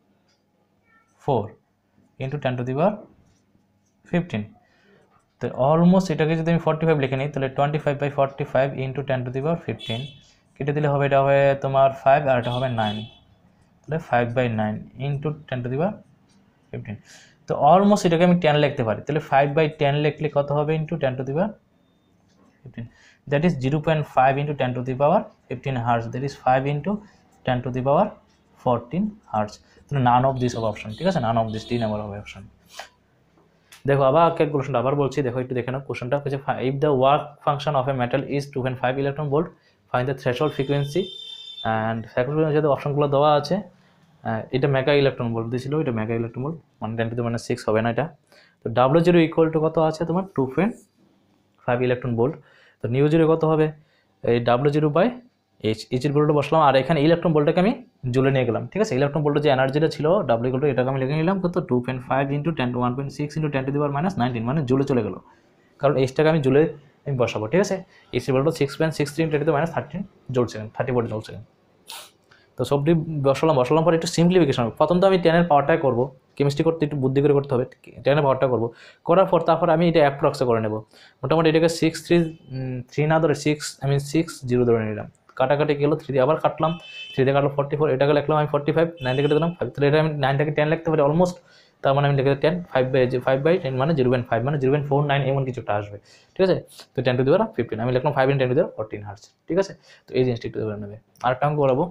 four into ten to the power fifteen. তো অলমোস্ট এটাকে যদি আমি ফর্টি ফাইভ লিখে নিই, তাহলে twenty five by forty five into ten to the power fifteen, কেটে দিলে হবে, এটা হবে তোমার ফাইভ আর এটা হবে নাইন, তাহলে five by nine into ten to the power fifteen. তো অলমোস্ট এটাকে আমি টেন লিখতে পারি, তাহলে ফাইভ বাই টেন লিখলে কত হবে into ten to the power fifteen, that is zero point five into ten to the power fifteen hertz, that is five into ten to the power fourteen hertz. তাহলে নান অফ দিস হবে অপশন, ঠিক আছে, none of this D number হবে অপশন। দেখো আবার ক্যালকুলেশনটা আবার বলছি, দেখো একটু দেখে নাও কোশ্চেনটা হচ্ছে, if the work function of a metal is two point five electron volt, find the threshold frequency and frequency সাথে অপশনগুলো দেওয়া আছে। এটা মেগা ইলেকট্রন ভোল্ট দিয়েছিল, এটা মেগা ইলেকট্রন ভোল্ট, মানে টেন টু দি মানে সিক্স হবে না এটা। তো ডাব্লিউ জিরো ইকুয়াল টু কত আছে তোমার two point five electron volt, তো নিউ জিরো কত হবে এই ডাব্লিউ জিরো বাই এইচ, এইচের ভোল্টটা বসলাম, আর এখানে ইলেকট্রন ভোল্টটাকে আমি জুলে নিয়ে গেলাম, ঠিক আছে। ইলেকট্রন ভোল্টের যে এনার্জিটা ছিল ডাব্লিউ ইকুয়াল টু, এটাকে আমি লিখে নিলাম কত two point five into ten to one point six into ten to the power minus nineteen, মানে জুলে চলে গেলো, কারণ এইচটাকে আমি জুলে আমি বসাবো, ঠিক আছে। এইচের volt six point six three ten to minus thirteen joule second, thirty four joule second. তো সবটি বসালাম, বসালাম পরে একটু সিম্পলিফিকেশন হবে। প্রথম তো আমি টেনের পাওয়ারটাই করবো, কেমিস্ট্রি করতে একটু বুদ্ধি করে করতে হবে, টেনের পাওয়ারটা করবো, করার পর তারপর আমি এটা অ্যাপ্রক্সে করে নেব। মোটামুটি এটাকে সিক্স থ্রি থ্রি না ধরে সিক্স আমি সিক্স জিরো ধরে নিলাম, কাটাকাটি গেলো, থ্রি দিয়ে আবার কাটলাম, থ্রি দিয়ে কাটলো ফর্টি ফোর, এটাকে লিখলাম আমি ফর্টি ফাইভ, নাইন থেকে দিলাম ফাইভ, তাহলে এটা আমি নাইন থেকে টেন লিখতে পারি অলমোস্ট, তার মানে আমি লিখে ten, five by five by ten মানে জিরো পয়েন্ট ফাইভ, মানে জিরো পয়েন্ট ফোর নাইন এমন কিছু একটা আসবে, ঠিক আছে। তো ten to the power fifteen আমি লিখলাম five in ten to the power fourteen hertz, ঠিক আছে। তো এই জিনিসটা একটু ধরে নেবে। আরেকটা অঙ্ক বলাবো,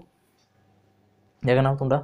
দেখে নাও তোমরা।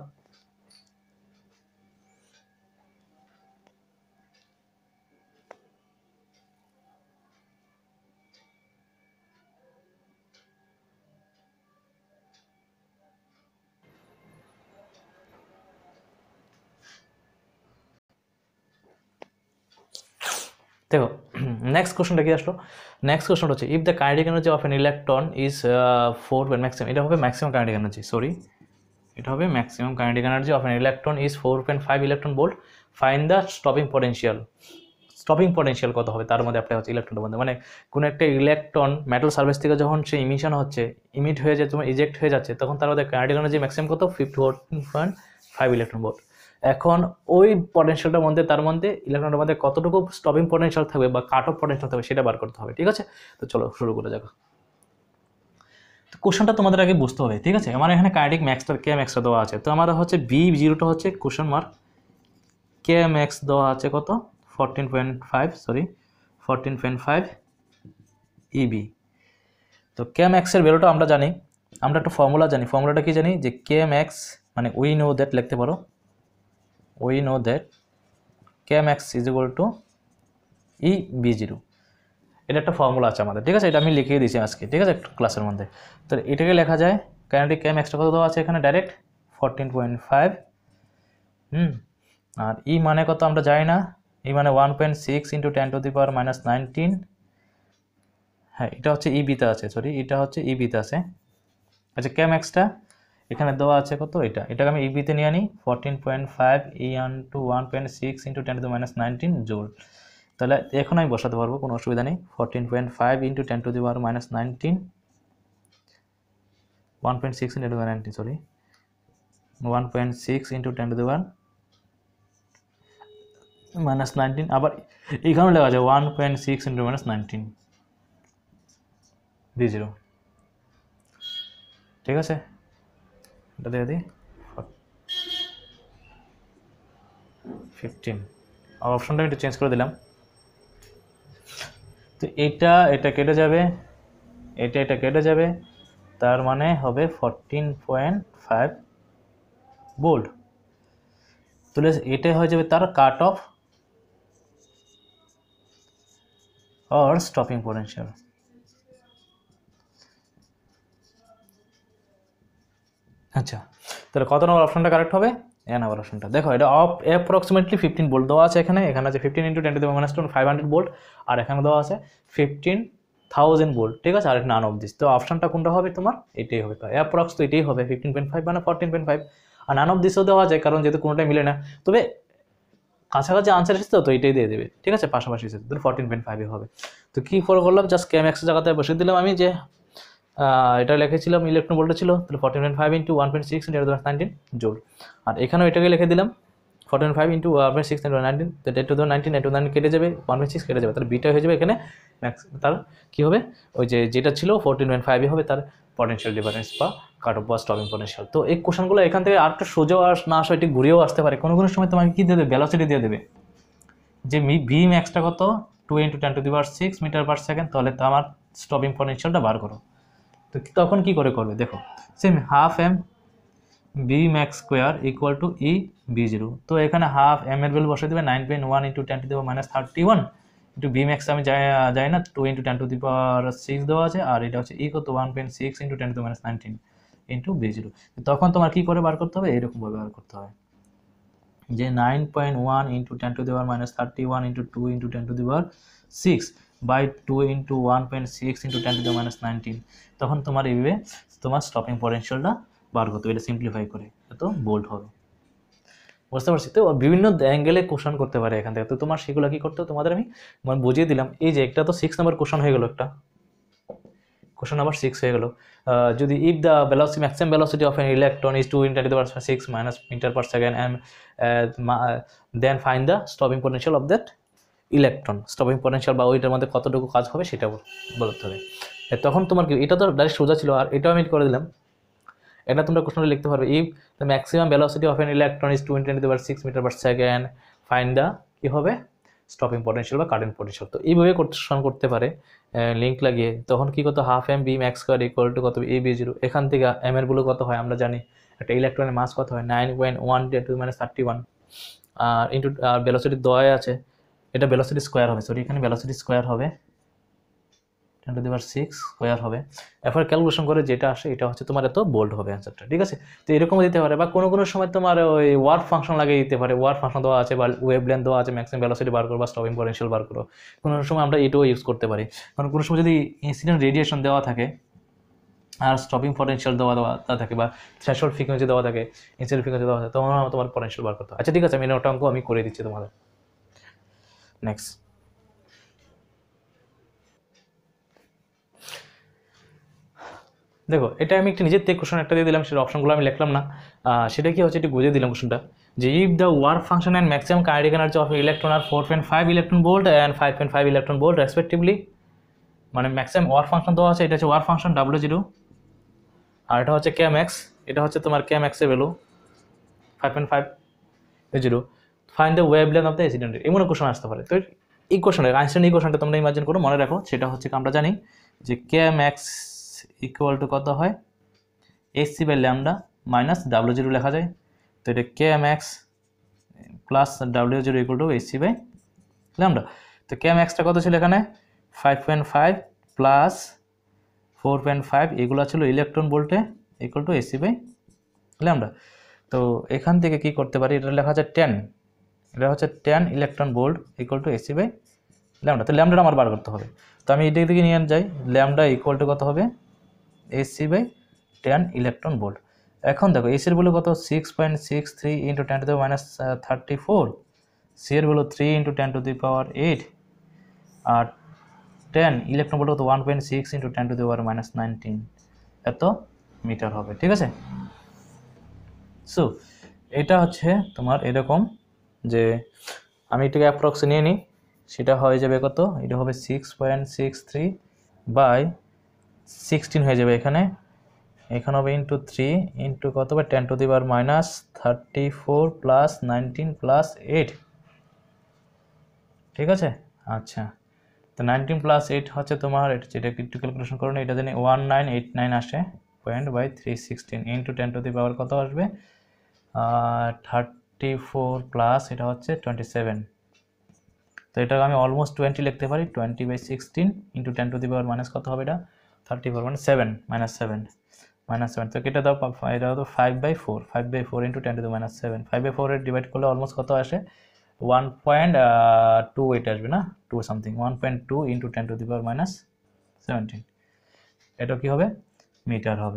দেখো নেক্সট কোশ্চেনটা কি আসলো, নেক্সট কোশ্চেন হচ্ছে if the kinetic energy of an electron is four point maximum, এটা হবে ম্যাক্সিমাম কাইনেটিক এনার্জি, সরি এটা হবে maximum kinetic energy of an electron is four point five electron volt, find the stopping potential. Stopping potential কত হবে তার মধ্যে অ্যাপ্লাই হচ্ছে ইলেকট্রনের মধ্যে, মানে কোনো একটা ইলেকট্রন মেটাল সার্ফেস থেকে যখন সে ইমিশন হচ্ছে, ইমিট হয়ে যায়, তোমার ইজেক্ট হয়ে যাচ্ছে, তখন তার মধ্যে কাইনেটিক এনার্জি ম্যাক্সিমাম কত fifty fourteen point five electron volt. এখন ওই পটেনশিয়ালটার মধ্যে, তার মধ্যে ইলেকট্রনের মধ্যে কতটুকু স্টপিং পটেনশিয়াল থাকবে বা কাট অফ পটেনশিয়াল থাকবে সেটা বার করতে হবে, ঠিক আছে। তো চলো শুরু করে যাক। তো কোশ্চেনটা তোমাদের আগে বুঝতে হবে, ঠিক আছে। আমার এখানে কাইনেটিক ম্যাক্সটা কে ম্যাক্সটা দেওয়া আছে, তো আমার হচ্ছে বি জিরোটা হচ্ছে কোশ্চেন মার্ক, কে ম্যাক্স দেওয়া আছে কত fourteen point five, sorry fourteen point five EV. তো কে ম্যাক্সের ভ্যালুটা আমরা জানি, আমরা একটা ফর্মুলা জানি, ফর্মুলাটা কি জানি যে কে ম্যাক্স মানে উই নো দ্যাট লিখতে পারো, we know that K max is equal to E V zero, এটা একটা ফর্মুলা আছে আমাদের, ঠিক আছে। এটা আমি লিখিয়ে দিয়েছি আজকে, ঠিক আছে, একটু ক্লাসের মধ্যে। তো এটাকে লেখা যায় কাইনেটিক কে ম্যাক্সটা কত দেওয়া আছে এখানে ডাইরেক্ট ফোরটিন পয়েন্ট ফাইভ, হুম, আর ই মানে কত আমরা জানি না, ই মানে one point six into ten to the power minus nineteen, হ্যাঁ এটা হচ্ছে ইবিতে আছে, সরি এটা হচ্ছে ইবিতে আছে। আচ্ছা কে ম্যাক্সটা এখানে দেওয়া আছে কত, এটা এটাকে আমি ইবিতে নিয়ে আনি fourteen point five E to one point six into ten to minus nineteen joule, তাহলে এখন আমি বসাতে পারবো, কোনো অসুবিধা নেই। Fourteen point five into ten to the power minus nineteen, one point six into nineteen, sorry one point six into ten to the power minus nineteen, আবার এইখানেও লেখা যায় one point six into minus nineteen V zero, ঠিক আছে। এটা দিয়ে দিই ফিফটিন, আর অপশনটা একটু চেঞ্জ করে দিলাম। তো এটা এটা কেটে যাবে, এটা এটা কেটে যাবে, তার মানে হবে ফোরটিন পয়েন্ট ফাইভ ভোল্ট। তাহলে এটাই হয়ে যাবে তার cut off or stopping potential. আচ্ছা, তাহলে কত নম্বর অপশনটা কারেক্ট হবে? এ নম্বর অপশনটা। দেখো এটা অফ অ্যাপ্রক্সিমেটলি ফিফটিন ভোল্ট দেওয়া আছে এখানে, এখানে আছে fifteen into ten to the power minus five hundred volt, আর এখানে দেওয়া আছে ফিফটিন থাউজেন্ড ভোল্ট, ঠিক আছে, আর এটা নান অফ দিস। তো অপশনটা কোনটা হবে তোমার? এটাই হবে, তো অ্যাপ্রক্স তো এটাই হবে, ফিফটিন পয়েন্ট ফাইভ মানে ফোরটিন পয়েন্ট ফাইভ, আর নান অফ দিসও দেওয়া যায় কারণ যেহেতু কোনোটাই মিলে না, তবে কাছাকাছি আনসার এসেছে তো এটাই দিয়ে দেবে, ঠিক আছে, পাশাপাশি এসেছে, তো ফোরটিন পয়েন্ট ফাইভে হবে। তো কী ফলো করলাম, জাস্ট কেম এক্সের জায়গাতে বসে দিলাম আমি যে এটা লিখেছিলাম ইলেকট্রন ভোল্টে ছিল, তাহলে fourteen point five into one point six into nineteen joule, আর এখানেও এটাকে লিখে দিলাম fourteen point five into one point six into nineteen, ten to nineteen, two nine কেটে যাবে, ওয়ান পয়েন্ট সিক্স কেটে যাবে, তাহলে বিটা হয়ে যাবে এখানে ম্যাক্স, তার কী হবে ওই যে যেটা ছিল ফোরটিন পয়েন্ট ফাইভই হবে তার পটেনশিয়াল ডিফারেন্স বা কাট অফ বা স্টপিং পটেনশিয়াল। তো এই কোশ্চেনগুলো এখান থেকে আরেকটা সোজাও আস না আসো, এটি ঘুরেও আসতে পারে, কোনো কোনো সময় তোমাকে কী দিয়ে দেবে, ভেলোসিটি দিয়ে দেবে, যে ভি ম্যাক্সটা কত two into ten to the power six metre per second, তাহলে তো আমার স্টপিং পটেনশিয়ালটা বার করো। তো তখন কী করে করবে, দেখো same half M V max square equal to E V zero, তো এখানে হাফ এম এর ভ্যালু বসে দেবে nine point one into ten to the power minus thirty one into V max আমি যাই যাই না two into ten to the power six দেওয়া আছে, আর এটা হচ্ছে ই কত one point six into ten to the minus nineteen into V zero. তখন তোমার কী করে বার করতে হবে, এরকমভাবে বার করতে হয় যে nine point one into ten to the power minus thirty one into two into ten to the power six by two into one point six into ten to the minus nineteen, তখন তোমার এইভাবে তোমার স্টপিং পটেনশিয়ালটা বার করতে হবে, এটা সিম্পলিফাই করে এত বোল্ট হবে, বুঝতে পারছি। তো বিভিন্ন অ্যাঙ্গেলে কোশ্চেন করতে পারে এখান থেকে, তো তোমার সেগুলো কী করতে তোমাদের আমি মানে বুঝিয়ে দিলাম। এই যে একটা তো সিক্স নাম্বার কোশ্চেন হয়ে গেলো, একটা কোশ্চেন নাম্বার সিক্স হয়ে গেলো, যদি if the velocity maximum velocity of an electron is two in ten to the power six minus metre per second and then find the stopping potential of that electron, stopping potential বা ওইটার মধ্যে কতটুকু কাজ হবে সেটা বলতে হবে। তখন তোমার কি, এটা তো ডাইরেক্ট সোজা ছিল, আর এটাও আমি করে দিলাম, এটা তোমরা কোশ্চেনটা লিখতে পারবে if the maximum velocity of an electron is two in ten to the power six metre per second find the কী হবে স্টপিং পটেনশিয়াল বা কারেন্ট পটেনশিয়াল। তো এইভাবে কোশ্চেন করতে পারে লিঙ্ক লাগিয়ে, তখন কী কত half M V max square equal to কত এ বি জিরো, এখান থেকে এম এর গুলো কত হয় আমরা জানি, একটা ইলেকট্রনের মাস কত হয় nine point one ten to minus thirty one, আর ইন্টু আর ভেলোসিটি দয় আছে, এটা ভেলোসিটি স্কোয়ার হবে, সরি এখানে ভেলোসিটি স্কোয়ার হবে ten to the power six square হবে, এরপর ক্যালকুলেশন করে যেটা আসে এটা হচ্ছে তোমার এত বোল্ড হবে অ্যান্সারটা, ঠিক আছে। তো এরকম দিতে পারে, বা কোনো কোনো সময় তোমার ওই ওয়ার্ক ফাংশন লাগিয়ে দিতে পারে, ওয়ার্ক ফাংশন দেওয়া আছে বা ওয়েভ লেন্থ দেওয়া আছে, ম্যাক্সিমাম ভেলোসিটি বার করো বা স্টপিং পটেনশিয়াল বার করো, কোনো সময় আমরা এটাও ইউজ করতে পারি, কারণ কোনো সময় যদি ইনসিডেন্ট রেডিয়েশন দেওয়া থাকে আর স্টপিং পটেনশিয়াল দেওয়া দেওয়া থাকে বা থ্রেশহোল্ড ফ্রিকোয়েন্সি দেওয়া থাকে, ইনসিডেন্ট ফ্রিকোয়েন্সি দেওয়া থাকে, তখন তোমার পটেনশিয়াল বার করতে হয়। আচ্ছা ঠিক আছে, আমি ওটা অঙ্ক আমি করে দিচ্ছি তোমাদের। নেক্সট দেখো, এটা আমি একটা নিজের থেকে কোশ্চেন একটা দিয়ে দিলাম, সেটা অপশনগুলো আমি লিখলাম না, সেটা কি হচ্ছে একটু বুঝিয়ে দিলাম কোশ্চেনটা, যে if the work function and maximum kinetic energy of electron আর four point five electron volt and five point five electron volt respectively, মানে ম্যাক্সিমাম ওয়ার্ক ফাংশন দেওয়া আছে, এটা হচ্ছে ওয়ার্ক ফাংশন ডাব্লিউ জিরো, আর এটা হচ্ছে কে ম্যাক্স, এটা হচ্ছে তোমার কে ম্যাক্সের value five point five zero, find the wavelength of the incident, এমন কোশ্চেন আসতে পারে। তো এই কোশ্চেনটা আইনস্টাইন এই কোশ্চেনটা তোমরা ইমাজিন করো, মনে রাখো, সেটা হচ্ছে আমরা জানি যে কে ম্যাক্স ইকুয়াল টু কত হয় H C by lambda minus W zero লেখা যায়, তো এটা K max plus W zero equal to H C by lambda. তো কে ম্যাক্সটা কত ছিল এখানে five point five plus four point five, এগুলো ছিল ইলেকট্রন ভোল্টে equal to H C by lambda. তো এখান থেকে কি করতে পারি, এটা লেখা আছে টেন, এটা হচ্ছে ten electron volt equal to H C by lambda, তো ল্যামডাটা আমার বার করতে হবে। তো আমি এদিক থেকে নিয়ে যাই, ল্যামডা ইকুয়াল টু কত হবে H C by ten electron volt. এখন দেখো এইচ এর ভ্যালু কত six point six three into ten to the minus thirty four, C এর value three into ten to the power eight, আর টেন ইলেকট্রন ভোল্ট কত one point six into ten to the power minus nineteen, এত মিটার হবে, ঠিক আছে। সো এটা হচ্ছে তোমার এরকম, যে আমি এটাকে অ্যাপ্রক্স নিয়ে নিই, সেটা হয়ে যাবে কত, এটা হবে six point six three by sixteen হয়ে যাবে এখানে, এখানে হবে ইন্টু থ্রি ইন্টু কত বা ten to the power minus thirty four plus nineteen plus eight, ঠিক আছে। আচ্ছা, তো নাইনটিন প্লাস এইট হচ্ছে তোমার, এটা যেটা একটু ক্যালকুলেশন করো না, এটা জানি ওয়ান নাইন এইট নাইন আসে point by three sixteen into ten to the power কত আসবে থার্টি টি ফোর প্লাস এটা হচ্ছে টোয়েন্টি সেভেন, তো এটাকে আমি অলমোস্ট টোয়েন্টি লিখতে পারি, twenty by sixteen into ten to the power minus কত হবে এটা থার্টি ফোর, মানে seven minus seven minus seven, তো এটা দাও, এটা হতো five by four, five by four into ten to the minus seven, five by four divide করলে অলমোস্ট কত আসে ওয়ান পয়েন্ট টু এইট আসবে না, two something, one point two into ten to the power minus seventeen, এটা কী হবে মিটার হবে,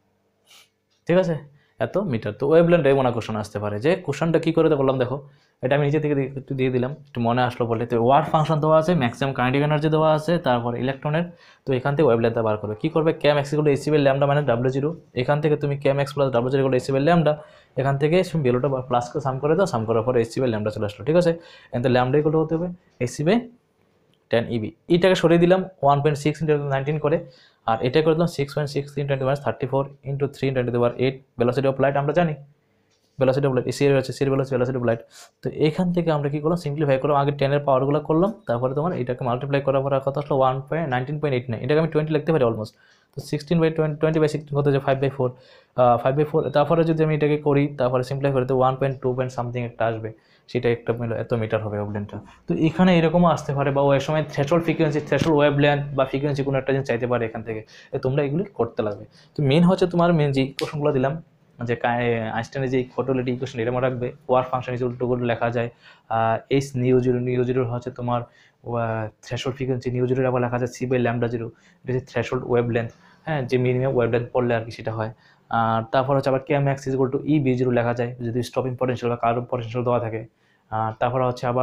ঠিক আছে, এত মিটার। তো ওয়েভলেন্থ এমন কোশ্চেন আসতে পারে, যে কোশ্চেনটা কী করে বললাম দেখো, এটা আমি নিজে থেকে একটু দিয়ে দিলাম, একটু মনে আসলো বলে। তো ওয়ার্ক ফাংশন দেওয়া আছে, ম্যাক্সিমাম কাইনেটিক এনার্জি দেওয়া আছে, তারপর ইলেকট্রনের, তো এখান থেকে ওয়েভলেন্থটা বার করবে। কী করবে, K max equal to HC by lambda মানে ডাব্লিউ জিরো, এখান থেকে তুমি K max plus W zero equal to HC by lambda, এখান থেকে বেলোটা প্লাস করে সাম করে দাও, সাম করার পর এসি বাই ল্যামডা চলে আসলো, ঠিক আছে। এখান থেকে ল্যামডা ইকুয়াল টু হতে হবে এসি বাই টেন ইবি, ইটাকে সরিয়ে দিলাম one point six into nineteen করে, আর এটা করে দিলাম six point six three twenty minus thirty four into three twenty দেওয়ার এইট, ভেলোসিটি অফ লাইট আমরা জানি, ভেলোসিটি অফ লাইট এসি এর হচ্ছে সির ভেলোসিটি ভেলোসিটি অফ লাইট। তো এখান থেকে আমরা কী করলাম, সিম্পলিফাই করলাম, আগে টেনের পাওয়ারগুলো করলাম, তারপরে তোমার এটাকে মাল্টিপ্লাই করার পর কত আসলো one point nineteen point eight nine, এটাকে আমি টোয়েন্টি লিখতে পারি অলমোস্ট। তো sixteen by twenty twenty by sixteen কত যে five by four, five by four, তারপরে যদি আমি এটাকে করি, তারপরে সিম্পলিফাই করি, তো one point two point something একটা আসবে, সেটা একটা এত মিটার হবে ওয়েভলেন্থটা। তো এখানে এরকমও আসতে পারে, বা ওই সময় থ্রেশহোল্ড ফ্রিকোয়েন্সি, থ্রেশহোল্ড ওয়েভলেন্থ বা ফ্রিকোয়েন্সি কোনো একটা জিনিস চাইতে পারে এখান থেকে, তোমরা এগুলি করতে লাগবে। তো মেন হচ্ছে তোমার মেন যে কোশ্চেনগুলো দিলাম, যে আইনস্টাইনের যে ইকুয়ালিটি ইকুয়েশন, এটা মনে রাখবে, ওয়ার্ক ফাংশন ইজ টু করে লেখা যায়, H nu zero, nu zero হচ্ছে তোমার থ্রেশহোল্ড ফ্রিকোয়েন্সি, নিউ জিরোর আবার লেখা যায় সি বাই ল্যামডা জিরো, এটা হচ্ছে থ্রেশহোল্ড ওয়েভলেন্থ, হ্যাঁ, যে মিনিমাম ওয়েভলেন্থ পড়লে আর কি সেটা হয়। আর তারপর হচ্ছে আবার K max is equal to E V zero লেখা যায় যদি স্টপিং পটেনশিয়াল বা কার্ভ পটেনশিয়াল দেওয়া থাকে। আর তারপর হচ্ছে আবার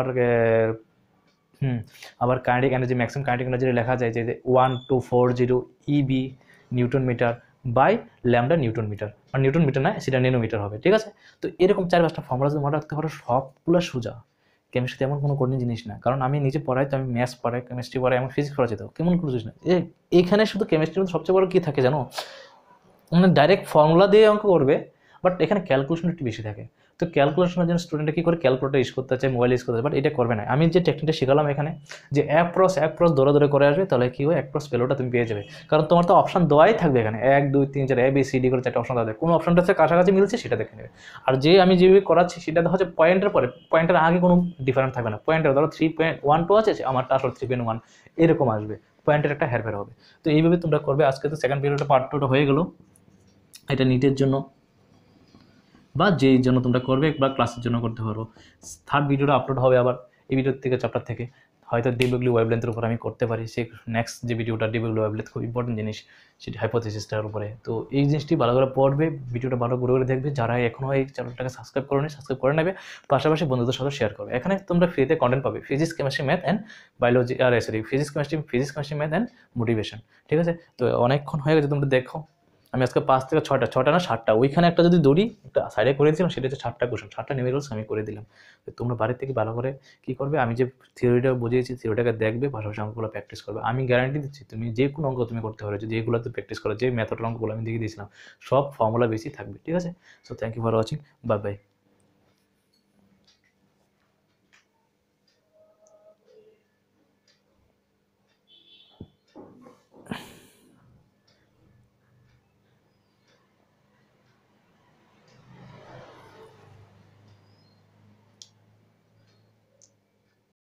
হুম আবার kinetic energy, maximum kinetic energy লেখা যায় যে one two four zero eV newton metre by lambda newton metre, আর নিউটন মিটার নয় সেটা ন্যানোমিটার হবে, ঠিক আছে। তো এরকম চার পাঁচটা ফর্মুলা যদি মনে রাখতে পারো, সবগুলো সোজা, কেমিস্ট্রি তেমন কোনো কঠিন জিনিস না, কারণ আমি নিজে পড়াই, তো আমি ম্যাথস পড়াই, কেমিস্ট্রি পড়াই, আমি ফিজিক্স পড়াচ্ছি, তো কেমন কোনো জিনিস না। এখানে শুধু কেমিস্ট্রির মধ্যে সবচেয়ে বড় কী থাকে জানো, মানে ডাইরেক্ট ফর্মুলা দিয়ে অঙ্ক করবে, বাট এখানে ক্যালকুলেশন একটু বেশি থাকে। তো ক্যালকুলেশনের জন্য স্টুডেন্টরা কী করে, ক্যালকুলেটার ইউজ করতে চায়, মোবাইল ইউজ করতে চায়, বাট এটা করবে না। আমি যে টেকনিকটা শেখালাম এখানে, যে অ্যাপ্রস অ্যাপ্রস ধরে ধরে করে আসবে, তাহলে কী হয়, অ্যাপ্রস পেলোটা তুমি পেয়ে যাবে, কারণ তোমার তো অপশন দেওয়াই থাকবে এখানে, এক দুই তিন চার এ বি সি ডি করে চারটা অপশন দেওয়া, কোনো অপশনটা হচ্ছে কাছাকাছি মিলছে সেটা দেখে নেবে। আর যে আমি যেভাবে করাচ্ছি সেটা হচ্ছে পয়েন্টের পরে, পয়েন্টের আগে কোনো ডিফারেন্স থাকবে না, পয়েন্টের ধরো থ্রি পয়েন্ট ওয়ান টু আছে, আমারটা আসলে থ্রি পয়েন্ট ওয়ান এরকম আসবে, পয়েন্টের একটা হেরফের হবে। তো এইভাবে তোমরা করবে। আজকে তো সেকেন্ড পিরিয়ডটা পার্ট টুটা হয়ে গেলো, এটা নিটের জন্য বা যেই জন্য তোমরা করবে, বা ক্লাসের জন্য করতে পারো। থার্ড ভিডিওটা আপলোড হবে আবার এই ভিডিওর থেকে, চ্যাপ্টার থেকে, হয়তো ডিবেগলি ওয়েভলেন্থের উপর আমি করতে পারি। সেই নেক্সট যে ভিডিওটা ডিবেগলি ওয়েভলেন্থ খুব ইম্পর্টেন্ট জিনিস, সেটি হাইপোথিসিসটার উপরে। তো এই জিনিসটি ভালো করে পড়বে, ভিডিওটা ভালো করে করে দেখবে, যারা এখনও এই চ্যানেলটাকে সাবস্ক্রাইব করেনি সাবস্ক্রাইব করে নেবে, পাশাপাশি বন্ধুদের সাথে শেয়ার করবে। এখানে তোমরা ফ্রিতে কন্টেন্ট পাবে, physics chemistry math and biology, আর sorry physics chemistry physics chemistry math and motivation, ঠিক আছে। তো অনেকক্ষণ হয়ে গেছে, তোমরা দেখো, আমি আজকে পাঁচ থেকে ছয়টা ছটা না সাতটা, ওইখানে একটা যদি দৌড়ি একটা সাইডে করে দিয়েছিলাম, সেটা হচ্ছে সাতটা কোশ্চেন, সাতটা নিউমেরিক্যালস আমি করে দিলাম। তোমরা বাড়ির থেকে ভালো করে কী করবে, আমি যে থিওরিটা বুঝিয়েছি থিওরিটাকে দেখবে, পাশাপাশি অঙ্কগুলো প্র্যাকটিস করবে। আমি গ্যারান্টি দিচ্ছি তুমি যে কোনো অঙ্ক তুমি করতে পারো যদি এগুলোতে প্র্যাকটিস করো, যে মেথড অঙ্কগুলো আমি দিয়ে দিয়েছিলাম, সব ফর্মুলা বেশি থাকবে, ঠিক আছে। So thank you for watching, bye by.